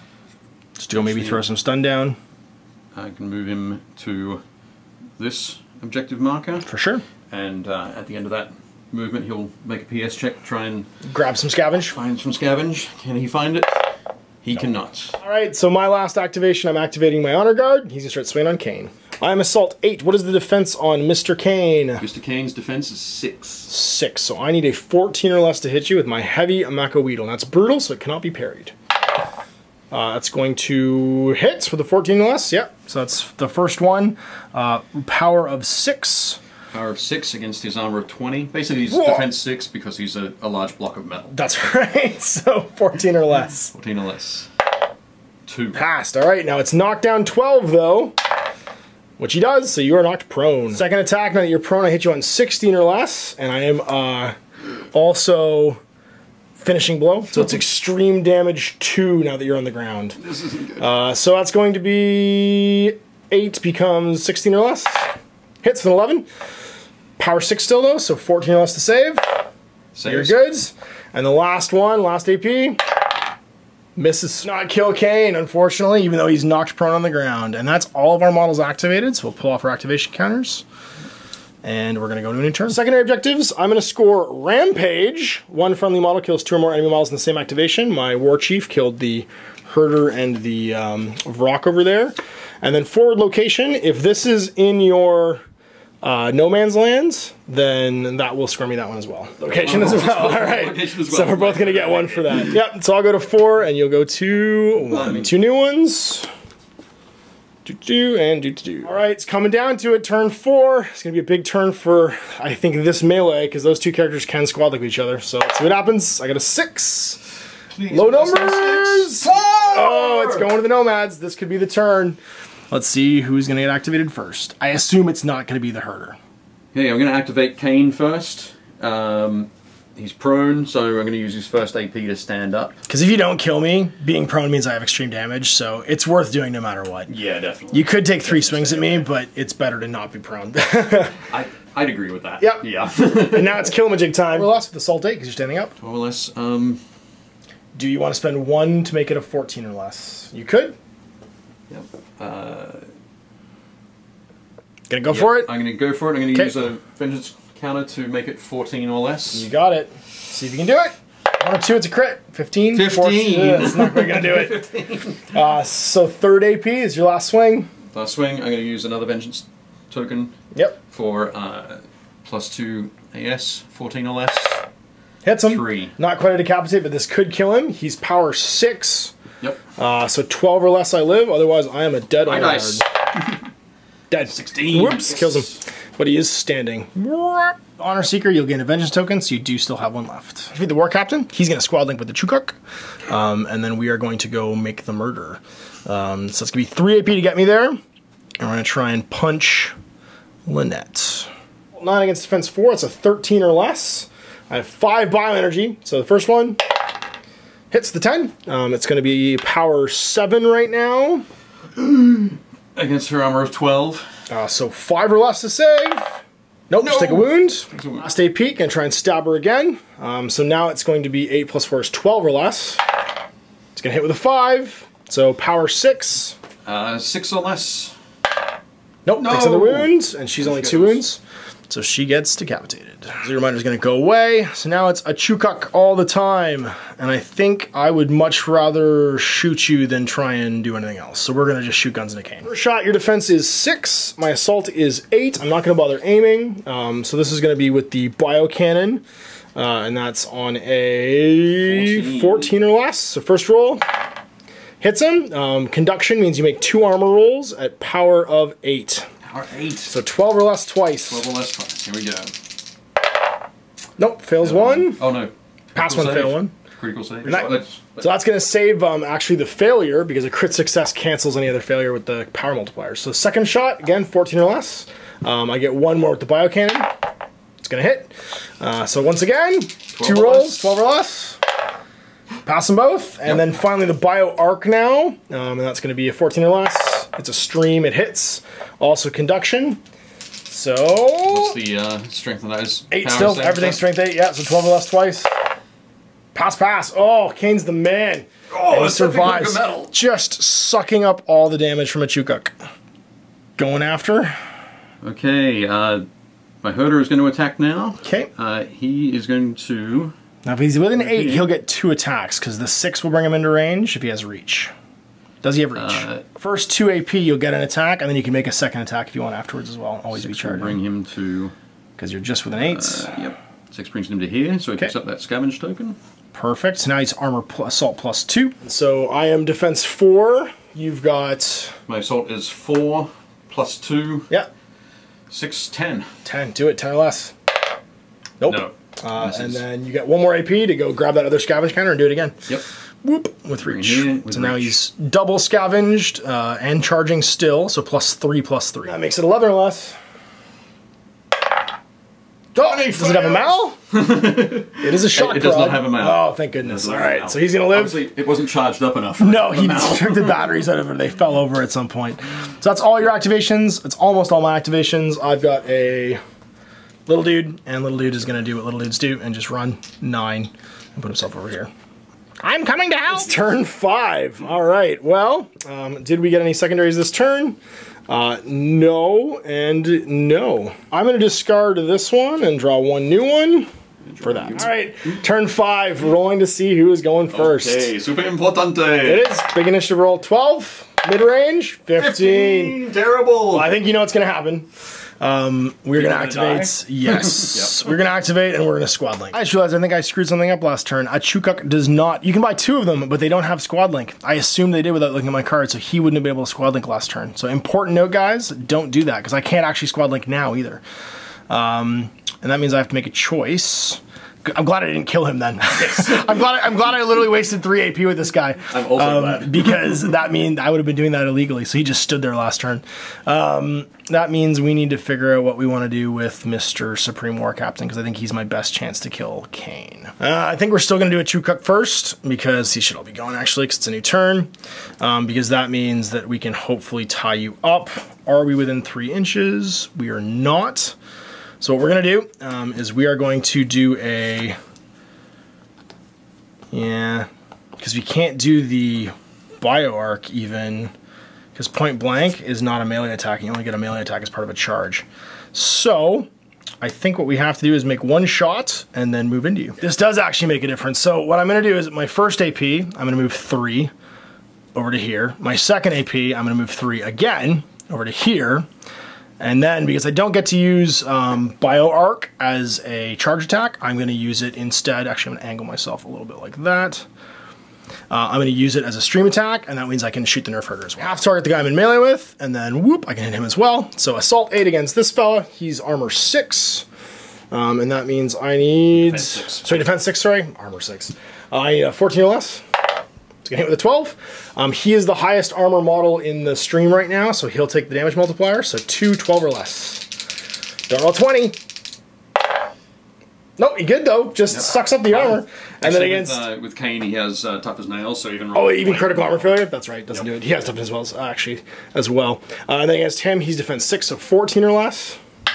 Still maybe throw some stun down. I can move him to this objective marker. For sure. And uh, at the end of that movement, he'll make a P S check, try and grab some scavenge. Find some scavenge. Can he find it? He no. cannot. All right, so my last activation, I'm activating my Honor Guard. He's gonna start swinging on Kane. I'm Assault eight. What is the defense on Mister Kane? Mister Kane's defense is six. Six, so I need a fourteen or less to hit you with my Heavy Mako Weedle. And that's brutal, so it cannot be parried. Uh, that's going to hit with a fourteen or less. Yep, so that's the first one. Uh, power of six. Power of six against his armor of twenty. Basically, he's Whoa. defense six because he's a, a large block of metal. That's right, so fourteen or less. fourteen or less. Two. Passed. All right, now it's knockdown twelve, though, which he does, so you are knocked prone. Second attack, now that you're prone, I hit you on sixteen or less, and I am uh, also finishing blow, so it's extreme damage two now that you're on the ground. This isn't good. Uh, so that's going to be eight becomes sixteen or less. Hits with an eleven. Power six still, though, so fourteen or less to save. Saves. You're good. And the last one, last A P, misses. Not kill Kane, unfortunately, even though he's knocked prone on the ground. And that's all of our models activated, so we'll pull off our activation counters. And we're going to go to a new turn. Secondary objectives, I'm going to score Rampage. One friendly model kills two or more enemy models in the same activation. My War Chief killed the Herder and the um, Rock over there. And then forward location, if this is in your uh, no man's lands, then that will score me that one as well. Location as well, all right. Location as well. So we're both going to get one for that. Yep, so I'll go to four, and you'll go to one. Two new ones. Do do and do do do. All right, it's coming down to it. Turn four. It's gonna be a big turn for I think this melee because those two characters can squad like each other. So let's see what happens. I got a six. Please, low numbers. Oh, it's going to the Nomads. This could be the turn. Let's see who's gonna get activated first. I assume it's not gonna be the Herder. Okay, I'm gonna activate Kane first. Um, He's prone, so I'm going to use his first A P to stand up. Because if you don't kill me, being prone means I have extreme damage, so it's worth doing no matter what. Yeah, definitely. You could take three swings at me, but it's better to not be prone. I, I'd agree with that. Yep. Yeah. And now it's Kilmajig time. Or less with Assault eight, because you're standing up. twelve or less. Um, Do you want to spend one to make it a fourteen or less? You could. Yep. Uh, Gonna go yep, for it? I'm going to go for it. I'm going to Kay. use a Vengeance counter to make it fourteen or less. You got it. See if you can do it. One or two, it's a crit. fifteen? fifteen. fourteen. Yeah, that's not quite going to do it. Uh, so third A P is your last swing. Last swing, I'm going to use another Vengeance token. Yep. For uh, plus two A S, fourteen or less. Hits him. Three. Not quite a decapitate, but this could kill him. He's power six. Yep. Uh, so twelve or less I live, otherwise I am a dead My on dice. Dead. sixteen. Whoops, kills him. But he is standing. Honor Seeker, you'll gain a Vengeance token, so you do still have one left. Defeat the War Captain. He's going to squad link with the Chukuk. Um, and then we are going to go make the murder. Um, so it's going to be three A P to get me there. And we're going to try and punch Lynette. nine against defense four. It's a thirteen or less. I have five bioenergy. So the first one hits the ten. Um, it's going to be power seven right now. Against her armor of twelve. Uh, so five or less to save. Nope, No. just take a wound. Last A P, gonna try and stab her again. Um, so now it's going to be eight plus four is twelve or less. It's gonna hit with a five. So power six. Uh, six or less. Nope, No. takes another wound, and she's There only she two goes. wounds. So she gets decapitated. The reminder's gonna go away. So now it's a Chukuk all the time. And I think I would much rather shoot you than try and do anything else. So we're gonna just shoot guns in a cane. First shot, your defense is six. My assault is eight. I'm not gonna bother aiming. Um, so this is gonna be with the bio cannon. Uh, and that's on a fourteen. fourteen or less. So first roll. Hits him. Um, conduction means you make two armor rolls at power of eight. Power eight. So twelve or less twice. twelve or less twice. Here we go. Nope, fails one. Oh no. Pass Critical one, save. fail one. Critical save. That- Let's- So that's going to save um, actually the failure because a crit success cancels any other failure with the power multiplier. So second shot, again, fourteen or less. Um, I get one more with the bio cannon. It's going to hit. Uh, so once again, two rolls, twelve or less. Pass them both. And yep. then finally the Bio Arc now. Um, and that's going to be a fourteen or less. It's a stream, it hits. Also conduction. So... What's the uh, strength on those? eight still, everything's strength eight. Yeah, so twelve or less twice. Pass, pass. Oh, Kane's the man. Oh, and he survives. Just sucking up all the damage from a Chukuk. Going after. Okay, uh, my herder is going to attack now. Okay. Uh, he is going to... Now, if he's within eight, he'll get two attacks, because the six will bring him into range if he has reach. Does he have reach? Uh, First two A P, you'll get an attack, and then you can make a second attack if you want afterwards as well. Always be charged. Bring him to... Because you're just within eight. Uh, yep. Six brings him to here, so he okay. picks up that scavenge token. Perfect. So now he's armor plus, assault plus two. So I am defense four. You've got... My assault is four plus two. Yeah. Six, ten. Ten. Do it. Ten or less. Nope. No. Uh, and then you get one more A P to go grab that other scavenge counter and do it again. Yep. Whoop. With reach. Here, with so reach. now he's double scavenged uh, and charging still. So plus three, plus three. That makes it eleven or less. Oh, does it have a mal? It is a shock. It, it does not have a mal. Oh, thank goodness. All right, so he's going to live. Obviously, it wasn't charged up enough. No, he took the batteries out of it. They fell over at some point. So that's all your activations. It's almost all my activations. I've got a little dude, and little dude is going to do what little dudes do and just run nine and put himself over here. I'm coming to help. It's turn five. All right. Well, um, did we get any secondaries this turn? Uh, no and no. I'm going to discard this one and draw one new one for that. All right, turn five, rolling to see who is going first. Okay, super importante. It is. Big initiative roll, twelve. Mid-range, fifteen. fifteen. Terrible. Well, I think you know what's going to happen. Um, we're going to activate. Yes. Yep. We're going to activate and we're going to squad link. I just realized I think I screwed something up last turn. A Chukuk does not. You can buy two of them, but they don't have squad link. I assumed they did without looking at my card, so he wouldn't have been able to squad link last turn. So important note, guys, don't do that because I can't actually squad link now either. Um, and that means I have to make a choice. I'm glad I didn't kill him then. Yes. I'm glad. I, I'm glad I literally wasted three A P with this guy. I'm also um, glad because that means I would have been doing that illegally. So he just stood there last turn. Um, that means we need to figure out what we want to do with Mister Supreme War Captain because I think he's my best chance to kill Kane. Uh, I think we're still going to do a Chukuk first because he should all be going actually because it's a new turn. Um, because that means that we can hopefully tie you up. Are we within three inches? We are not. So what we're going to do um, is we are going to do a, yeah, because we can't do the Bio Arc even, because point blank is not a melee attack. You only get a melee attack as part of a charge. So I think what we have to do is make one shot and then move into you. This does actually make a difference. So what I'm going to do is my first A P, I'm going to move three over to here. My second A P, I'm going to move three again over to here. And then, because I don't get to use um, Bio Arc as a charge attack, I'm going to use it instead. Actually, I'm going to angle myself a little bit like that. Uh, I'm going to use it as a stream attack, and that means I can shoot the nerf herder as well. Half target the guy I'm in melee with, and then whoop, I can hit him as well. So assault eight against this fella. He's armor six. Um, and that means I need... Defense six. Sorry, defense six, sorry. Armor six. Uh, I need a fourteen or less. Gonna hit with a twelve. Um, he is the highest armor model in the stream right now, so he'll take the damage multiplier. So two, twelve or less. Don't roll twenty. Nope, he good though. Just yep. sucks up the armor. Uh, and then against with, uh, with Kane, he has uh, tough as nails, so even oh, even critical armor failure. That's right, doesn't yep. do it. He has tough as well, uh, actually, as well. Uh, and then against him, he's defense six, so fourteen or less.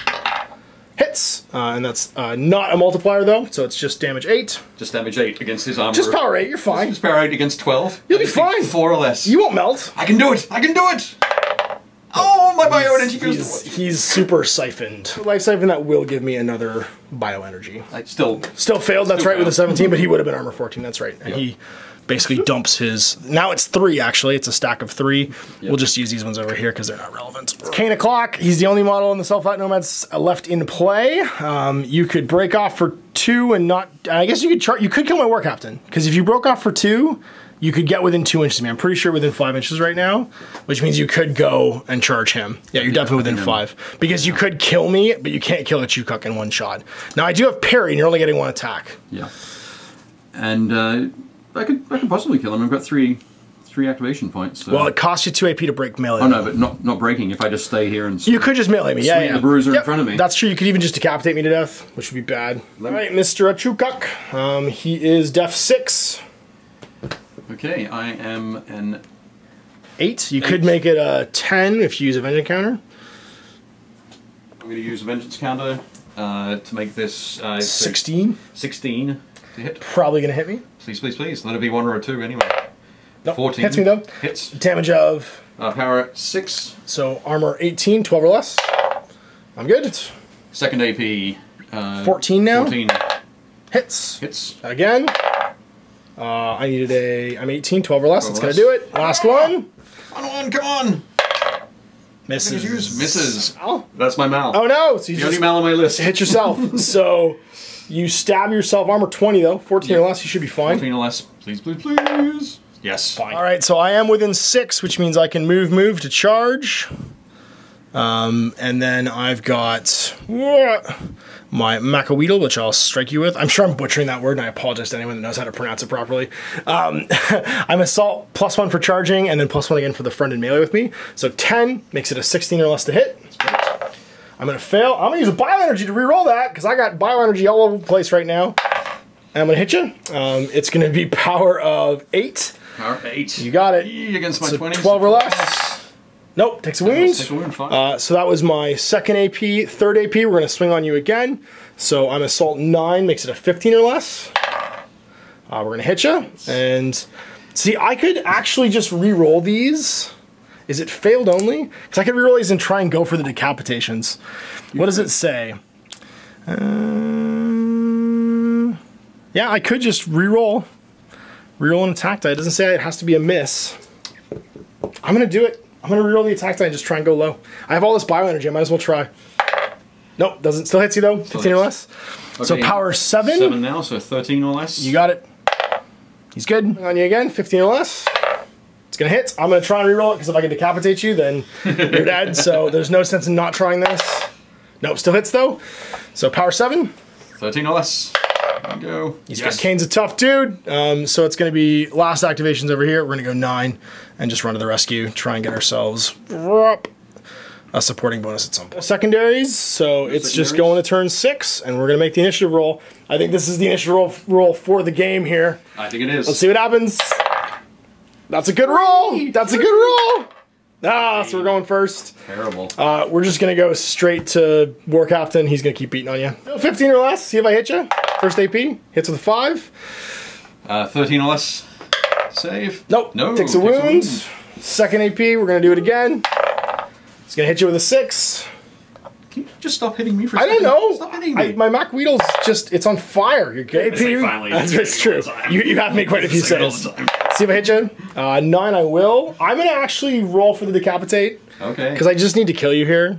Hits, uh, and that's uh, not a multiplier though, so it's just damage eight. Just damage eight against his armor. Just power eight, you're fine. Just power eight against twelve. You'll be fine. Four or less. You won't melt. I can do it. I can do it. Oh, my bio energy goes he's, to he's super siphoned. Life siphon that will give me another bio energy. I still still failed. That's still right failed. With a seventeen, but he would have been armor fourteen. That's right, and yep. he basically dumps his. Now it's three actually. It's a stack of three. Yep. We'll just use these ones over here because they're not relevant. Kane o'clock. He's the only model in the self-fight Nomads left in play. Um, you could break off for two and not. I guess you could char You could kill my war captain because if you broke off for two, you could get within two inches of me. I'm pretty sure within five inches right now, which means you could go and charge him. Yeah, you're yeah, definitely within five because you could kill me, but you can't kill a Chukuk in one shot. Now I do have parry, and you're only getting one attack. Yeah, and. Uh, I could, I could possibly kill him. I've got three, three activation points. So. Well, it costs you two A P to break melee. Oh no, but not not breaking. If I just stay here and you could just melee me. Yeah, yeah. the bruiser yep. in front of me. That's true. You could even just decapitate me to death, which would be bad. All right, Mister Chukuk. Um, he is def six. Okay, I am an eight. You eight. could make it a ten if you use a vengeance counter. I'm going to use a vengeance counter uh, to make this uh, sixteen. sixteen to hit. Probably going to hit me. Please, please, please. Let it be one or a two anyway. Nope. fourteen. Hits me though. Hits. Damage of... Uh, power six. So armor eighteen, twelve or less. I'm good. Second A P. Uh, fourteen now. fourteen. Hits. Hits. Again. Uh, I needed a... I'm eighteen, twelve or less. That's going to less. do it. Last one. Come on, come on. Misses. Misses. Ow. That's my mal. Oh no! So you the just only mal on my list. hit yourself. So you stab yourself. Armor twenty though. fourteen Yep. or less. You should be fine. fourteen or less. Please, please, please. Yes. Fine. All right. So I am within six, which means I can move, move to charge. Um, and then I've got uh, my Macaweedle, which I'll strike you with. I'm sure I'm butchering that word, and I apologize to anyone that knows how to pronounce it properly. Um, I'm Assault plus one for charging, and then plus one again for the friend in melee with me. So ten makes it a sixteen or less to hit. I'm going to fail. I'm going to use a Bioenergy to reroll that, because I got Bioenergy all over the place right now. And I'm going to hit you. Um, it's going to be power of eight. Power eight. You got it. Yee, against my so twenties. twelve or less. Nope, takes a wound. Take a wound, fine. Uh, so that was my second A P. Third A P, we're going to swing on you again. So I'm Assault nine, makes it a fifteen or less. Uh, we're going to hit you. And see, I could actually just re-roll these. Is it failed only? Because I could re-roll these and try and go for the decapitations. What does it say? Uh, yeah, I could just re-roll. Re-roll an attack die. It doesn't say it has to be a miss. I'm going to do it. I'm going to reroll the attack die and just try and go low. I have all this bioenergy. I might as well try. Nope, doesn't. Still hits you though. fifteen or less. Okay, so power seven. Seven now, so thirteen or less. You got it. He's good. On you again. fifteen or less. It's going to hit. I'm going to try and reroll it because if I can decapitate you, then you're dead. So there's no sense in not trying this. Nope, still hits though. So power seven. thirteen or less. There we go. He's yes. got Kane's a tough dude. Um, so it's going to be last activations over here. We're going to go nine and just run to the rescue. Try and get ourselves a supporting bonus at some point. Secondaries. So it's just going to turn six, and we're going to make the initiative roll. I think this is the initiative roll, roll for the game here. I think it is. Let's see what happens. That's a good roll. That's a good roll. Ah, so we're going first. Terrible. Uh, we're just going to go straight to War Captain. He's going to keep beating on you. fifteen or less. See if I hit you. First A P. Hits with a five. Uh, thirteen or less. Save. Nope. No. Takes a takes wound. a wound. Second A P. We're going to do it again. It's going to hit you with a six. Can you just stop hitting me for a I second? don't know. Stop hitting me. I, my Mac Weedle's just, it's on fire. Your A P. Finally, That's it's true. You, you have made quite a few saves. See if I hit you. Uh, nine, I will. I'm going to actually roll for the decapitate. Okay. Because I just need to kill you here.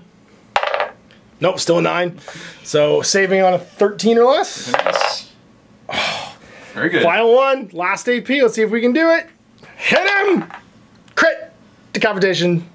Nope, still a nine. So saving on a thirteen or less. Yes. Oh, very good. Final one, last A P. Let's see if we can do it. Hit him! Crit! Decapitation.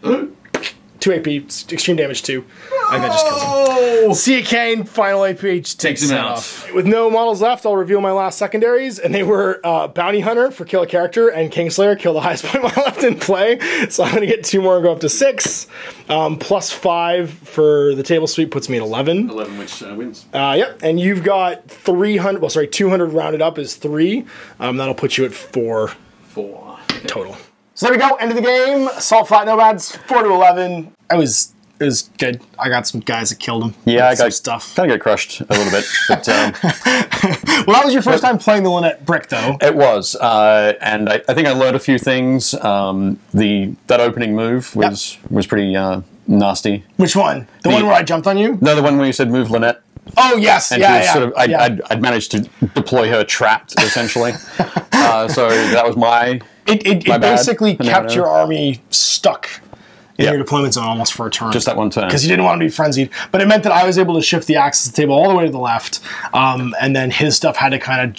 two A P. Extreme damage two. I think that just kills him. Oh! See you, Kane. Final A P. Just Takes takes him it out. off. With no models left, I'll reveal my last secondaries, and they were uh, Bounty Hunter for kill a character and Kingslayer, kill the highest point model left in play. So I'm going to get two more and go up to six. Um, plus five for the table sweep puts me at eleven. eleven, which uh, wins. Uh, yep, and you've got three hundred, well, sorry, two hundred rounded up is three. Um, that'll put you at four. Four. Total. So there we go, end of the game. Assault Flat Nomads, four to eleven. I was... It was good. I got some guys that killed him. Yeah, I got stuff. Kind of got crushed a little bit. But, um, well, that was your first time playing the Lynette brick, though. it was, uh, and I, I think I learned a few things. Um, the that opening move was yep. was pretty uh, nasty. Which one? The, the one where I jumped on you? No, the one where you said move Lynette. Oh yes, and yeah, she was yeah. Sort of, I'd, yeah. I'd, I'd managed to deploy her trapped, essentially. uh, so that was my. It, it, my it basically bad. kept your army stuck in yep. your deployment zone almost for a turn. Just that one turn. Because you didn't want to be frenzied. But it meant that I was able to shift the axis of the table all the way to the left, um, and then his stuff had to kind of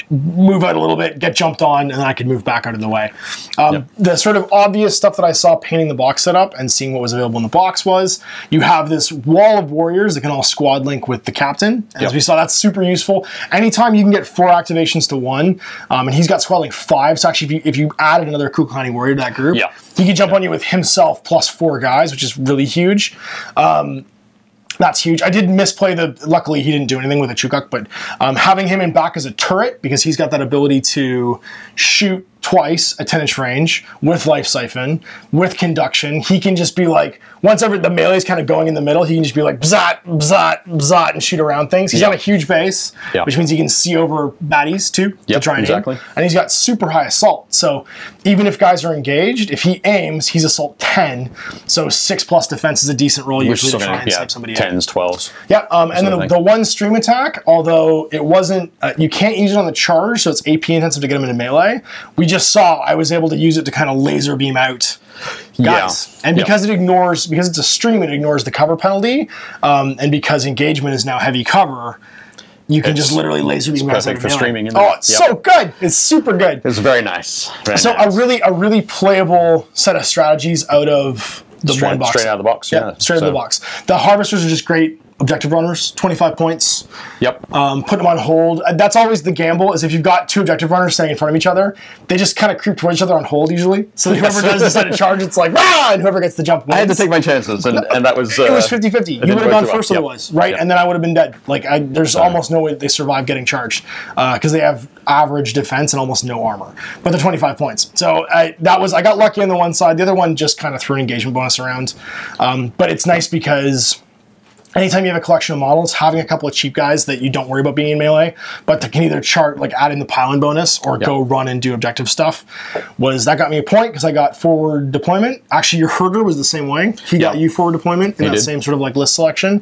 move out a little bit, get jumped on, and then I could move back out of the way. Um, Yep. The sort of obvious stuff that I saw painting the box setup and seeing what was available in the box was you have this wall of warriors that can all squad link with the captain. As Yep. we saw, that's super useful. Anytime you can get four activations to one, um, and he's got squad link five, so actually if you, if you added another Kukulkani warrior to that group, Yeah. he could jump on you with himself plus four guys, which is really huge. Um, That's huge. I did misplay the, luckily he didn't do anything with a Chukuk, but um, having him in back as a turret, because he's got that ability to shoot twice at ten inch range with Life Siphon, with Conduction, he can just be like, once ever the melee is kind of going in the middle, he can just be like, bzat, bzat, bzat, and shoot around things. He's Yeah. got a huge base, Yeah. which means he can see over baddies too, to Yep, try and exactly. aim. And he's got super high assault. So even if guys are engaged, if he aims, he's assault ten. So six plus defense is a decent roll We're usually still to try going and to, snipe yeah, somebody out. tens, twelves. Yeah, um, and then sort the, of the thing. one stream attack, although it wasn't, uh, you can't use it on the charge, so it's A P intensive to get him into melee. We just saw I was able to use it to kind of laser beam out guys. Yeah. And Yeah. because it ignores, because it's a stream, it ignores the cover penalty, um, and because engagement is now heavy cover, you can It's- just literally laser beam guys perfect out of for melee. streaming, isn't Oh, it? it's Yep. so good! It's super good. It's very nice. Very So nice. a really, a really playable set of strategies out of the straight, one box. straight out of the box. Yeah, Yeah, straight out So- of the box. The harvesters are just great objective runners, twenty-five points. Yep. Um, put them on hold. Uh, That's always the gamble, is if you've got two objective runners standing in front of each other, they just kind of creep towards each other on hold usually. So whoever does decide to charge, it's like, rah! And whoever gets the jump wins. I had to take my chances, and, and that was. Uh, It was fifty fifty. You didn't would have work gone too well. first Yep. otherwise, right? Yep. And then I would have been dead. Like, I, there's almost no way that they survive getting charged because they have average defense and almost no armor. But they're twenty-five points. So I, that was I got lucky on the one side. The other one just kind of threw an engagement bonus around. Um, but it's nice because anytime you have a collection of models, having a couple of cheap guys that you don't worry about being in melee, but that can either chart, like add in the pile-in bonus or Yep. go run and do objective stuff, was that got me a point because I got forward deployment. Actually, your herder was the same way. He got Yeah. you forward deployment in He that did. same sort of like list selection.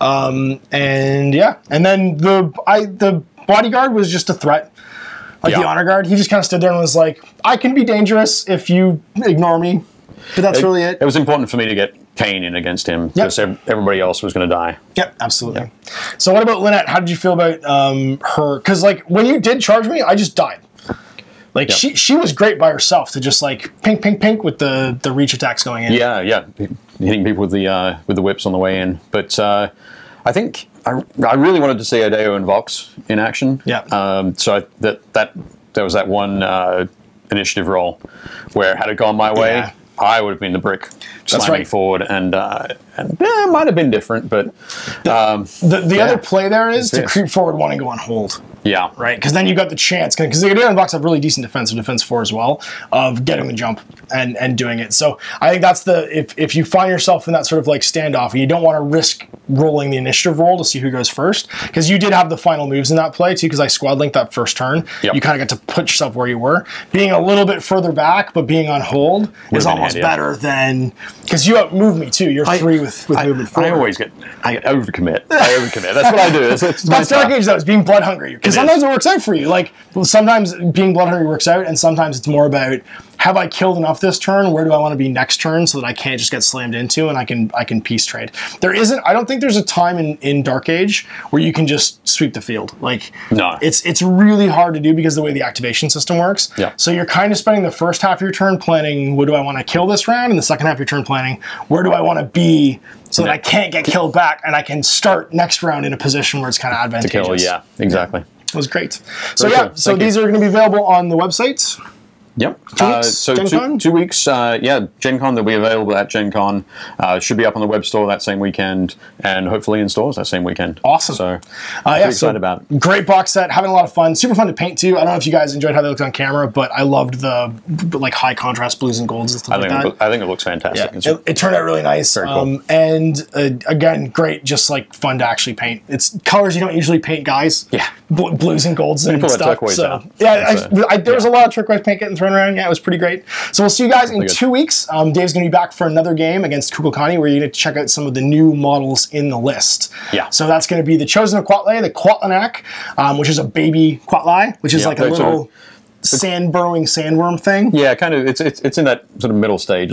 Um, and yeah, and then the I the bodyguard was just a threat. Like the Yeah. honor guard, he just kind of stood there and was like, I can be dangerous if you ignore me. But that's really it. It was important for me to get Kane in against him because ev- everybody else was going to die. Yep, absolutely. So what about Lynette? How did you feel about um, her? Because like when you did charge me, I just died. Like Yep. she she was great by herself to just like pink pink pink with the the reach attacks going in. Yeah, yeah, hitting people with the uh, with the whips on the way in. But uh, I think I, I really wanted to see Adeo and Vox in action. Yeah. Um, so I, that that there was that one uh, initiative roll where had it gone my way, Yeah. I would have been the brick slamming right. forward, and uh, and yeah, it might have been different, but um, The the Yeah. other play there is to Yes. creep forward one and go on hold. yeah, Right, because then you got the chance, because the Guerrilla box have really decent defense and defense four as well, of getting the jump and and doing it. So I think that's the if if you find yourself in that sort of like standoff and you don't want to risk rolling the initiative roll to see who goes first, because you did have the final moves in that play too, because I squad linked that first turn. Yep. You kind of got to put yourself where you were, being a little bit further back, but being on hold is been almost handy, yeah. better than because you outmove me too. You're three with with I, movement I forward. always get I get overcommit. I overcommit. That's what I do. It's, it's my That's Dark stuff. Age though, is being blood hungry. Because It sometimes is. it works out for you. Like well, sometimes being blood hungry works out, and sometimes it's more about have I killed enough this turn? Where do I want to be next turn so that I can't just get slammed into and I can I can piece trade. There isn't. I don't think there's a time in, in Dark Age where you can just sweep the field. Like No. it's it's really hard to do because of the way the activation system works. Yeah. So you're kind of spending the first half of your turn planning what do I want to kill this round, and the second half of your turn planning where do I want to be so that Yeah. I can't get killed back and I can start next round in a position where it's kind of advantageous. Kill, yeah, exactly. It was great. So Very yeah, cool. so Thank these are going to be available on the website. Yep. Two Uh, weeks, so Gencon? two, two weeks, uh, yeah, Gencon, they'll be available at Gencon. Uh, should be up on the web store that same weekend, and hopefully in stores that same weekend. Awesome. So, Uh, pretty yeah, excited so about it. great box set, having a lot of fun, super fun to paint too. I don't know if you guys enjoyed how they looked on camera, but I loved the like high contrast blues and golds and stuff I like think, that. it, loo- I think it looks fantastic. Yeah, It's- it, it turned out really nice. Very cool. Um, and uh, again, great, just like fun to actually paint. It's colors you don't usually paint, guys. Yeah. Bl- blues and golds and pull that stuff. turquoise So out. yeah, That's, I, uh, I, there was a lot of turquoise paint getting thrown around. Yeah, it was pretty great. So we'll see you guys in good. two weeks. Um, Dave's going to be back for another game against Kukulkani, where you're going to check out some of the new models in the list. Yeah. So that's going to be the Chosen of Quatlay, the Quatlanak, um, which is a baby Quatlai, which is Yeah, like a it's little sand burrowing sandworm thing. Yeah, kind of. It's it's it's in that sort of middle stage. It's not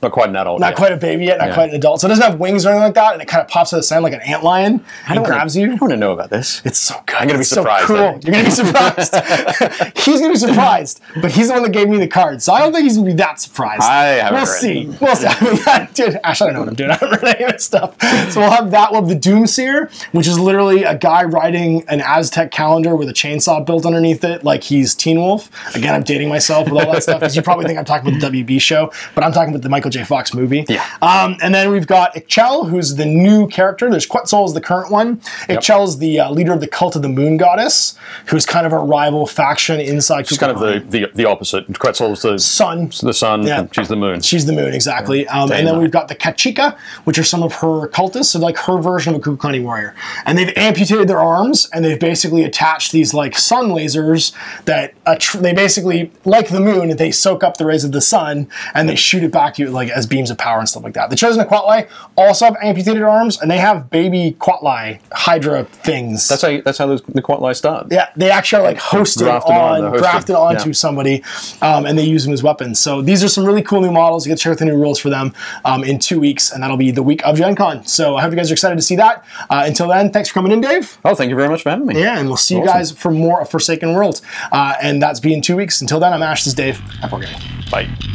not quite an adult. Not yet. quite a baby yet, not Yeah. quite an adult. So it doesn't have wings or anything like that, and it kind of pops out of the sand like an antlion and don't grabs wanna, you. I want to know about this. It's so good. I'm gonna be It's surprised, So cool. then. You're gonna be surprised. He's gonna be surprised, but he's the one that gave me the card, so I don't think he's gonna be that surprised. I haven't We'll read see. We'll see. I mean, that, dude, Ash, I don't know what I'm doing. I haven't read any of this stuff. So we'll have that. We'll have the Doomseer, which is literally a guy riding an Aztec calendar with a chainsaw built underneath it, like he's Teen Wolf. Again, I'm dating myself with all that stuff because you probably think I'm talking about the W B show, but I'm talking about the Michael J. Fox movie. Yeah. Um, and then we've got Ixchel, who's the new character. There's Quetzal is the current one. Ixchel is the uh, leader of the cult of the Moon Goddess, who's kind of a rival faction inside. She's kind of the, the the opposite. Quetzal's the sun. The sun. Yeah. And she's the moon. She's the moon, exactly. Um, Day and then and we've night. got the Kachika, which are some of her cultists, so like her version of a Kukulkani warrior. And they've amputated their arms, and they've basically attached these like sun lasers that uh, tr- they basically, like the moon, they soak up the rays of the sun and they shoot it back to you like as beams of power and stuff like that. The Chosen Quatli also have amputated arms, and they have baby Quatli Hydra things. That's how that's how those, the Quatli start. Yeah, they actually are like hosted Grafted on, on, they're hosted. grafted onto Yeah. somebody, um, and they use them as weapons. So these are some really cool new models. You get to check out the new rules for them um, in two weeks, and that'll be the week of Gen Con. So I hope you guys are excited to see that. Uh, until then, thanks for coming in, Dave. Oh, thank you very much for having me. Yeah, and we'll see you Awesome. guys for more of Forsaken World. Uh, and that's be in two weeks. Until then, I'm Ash, this is Dave. Have a good day. Bye.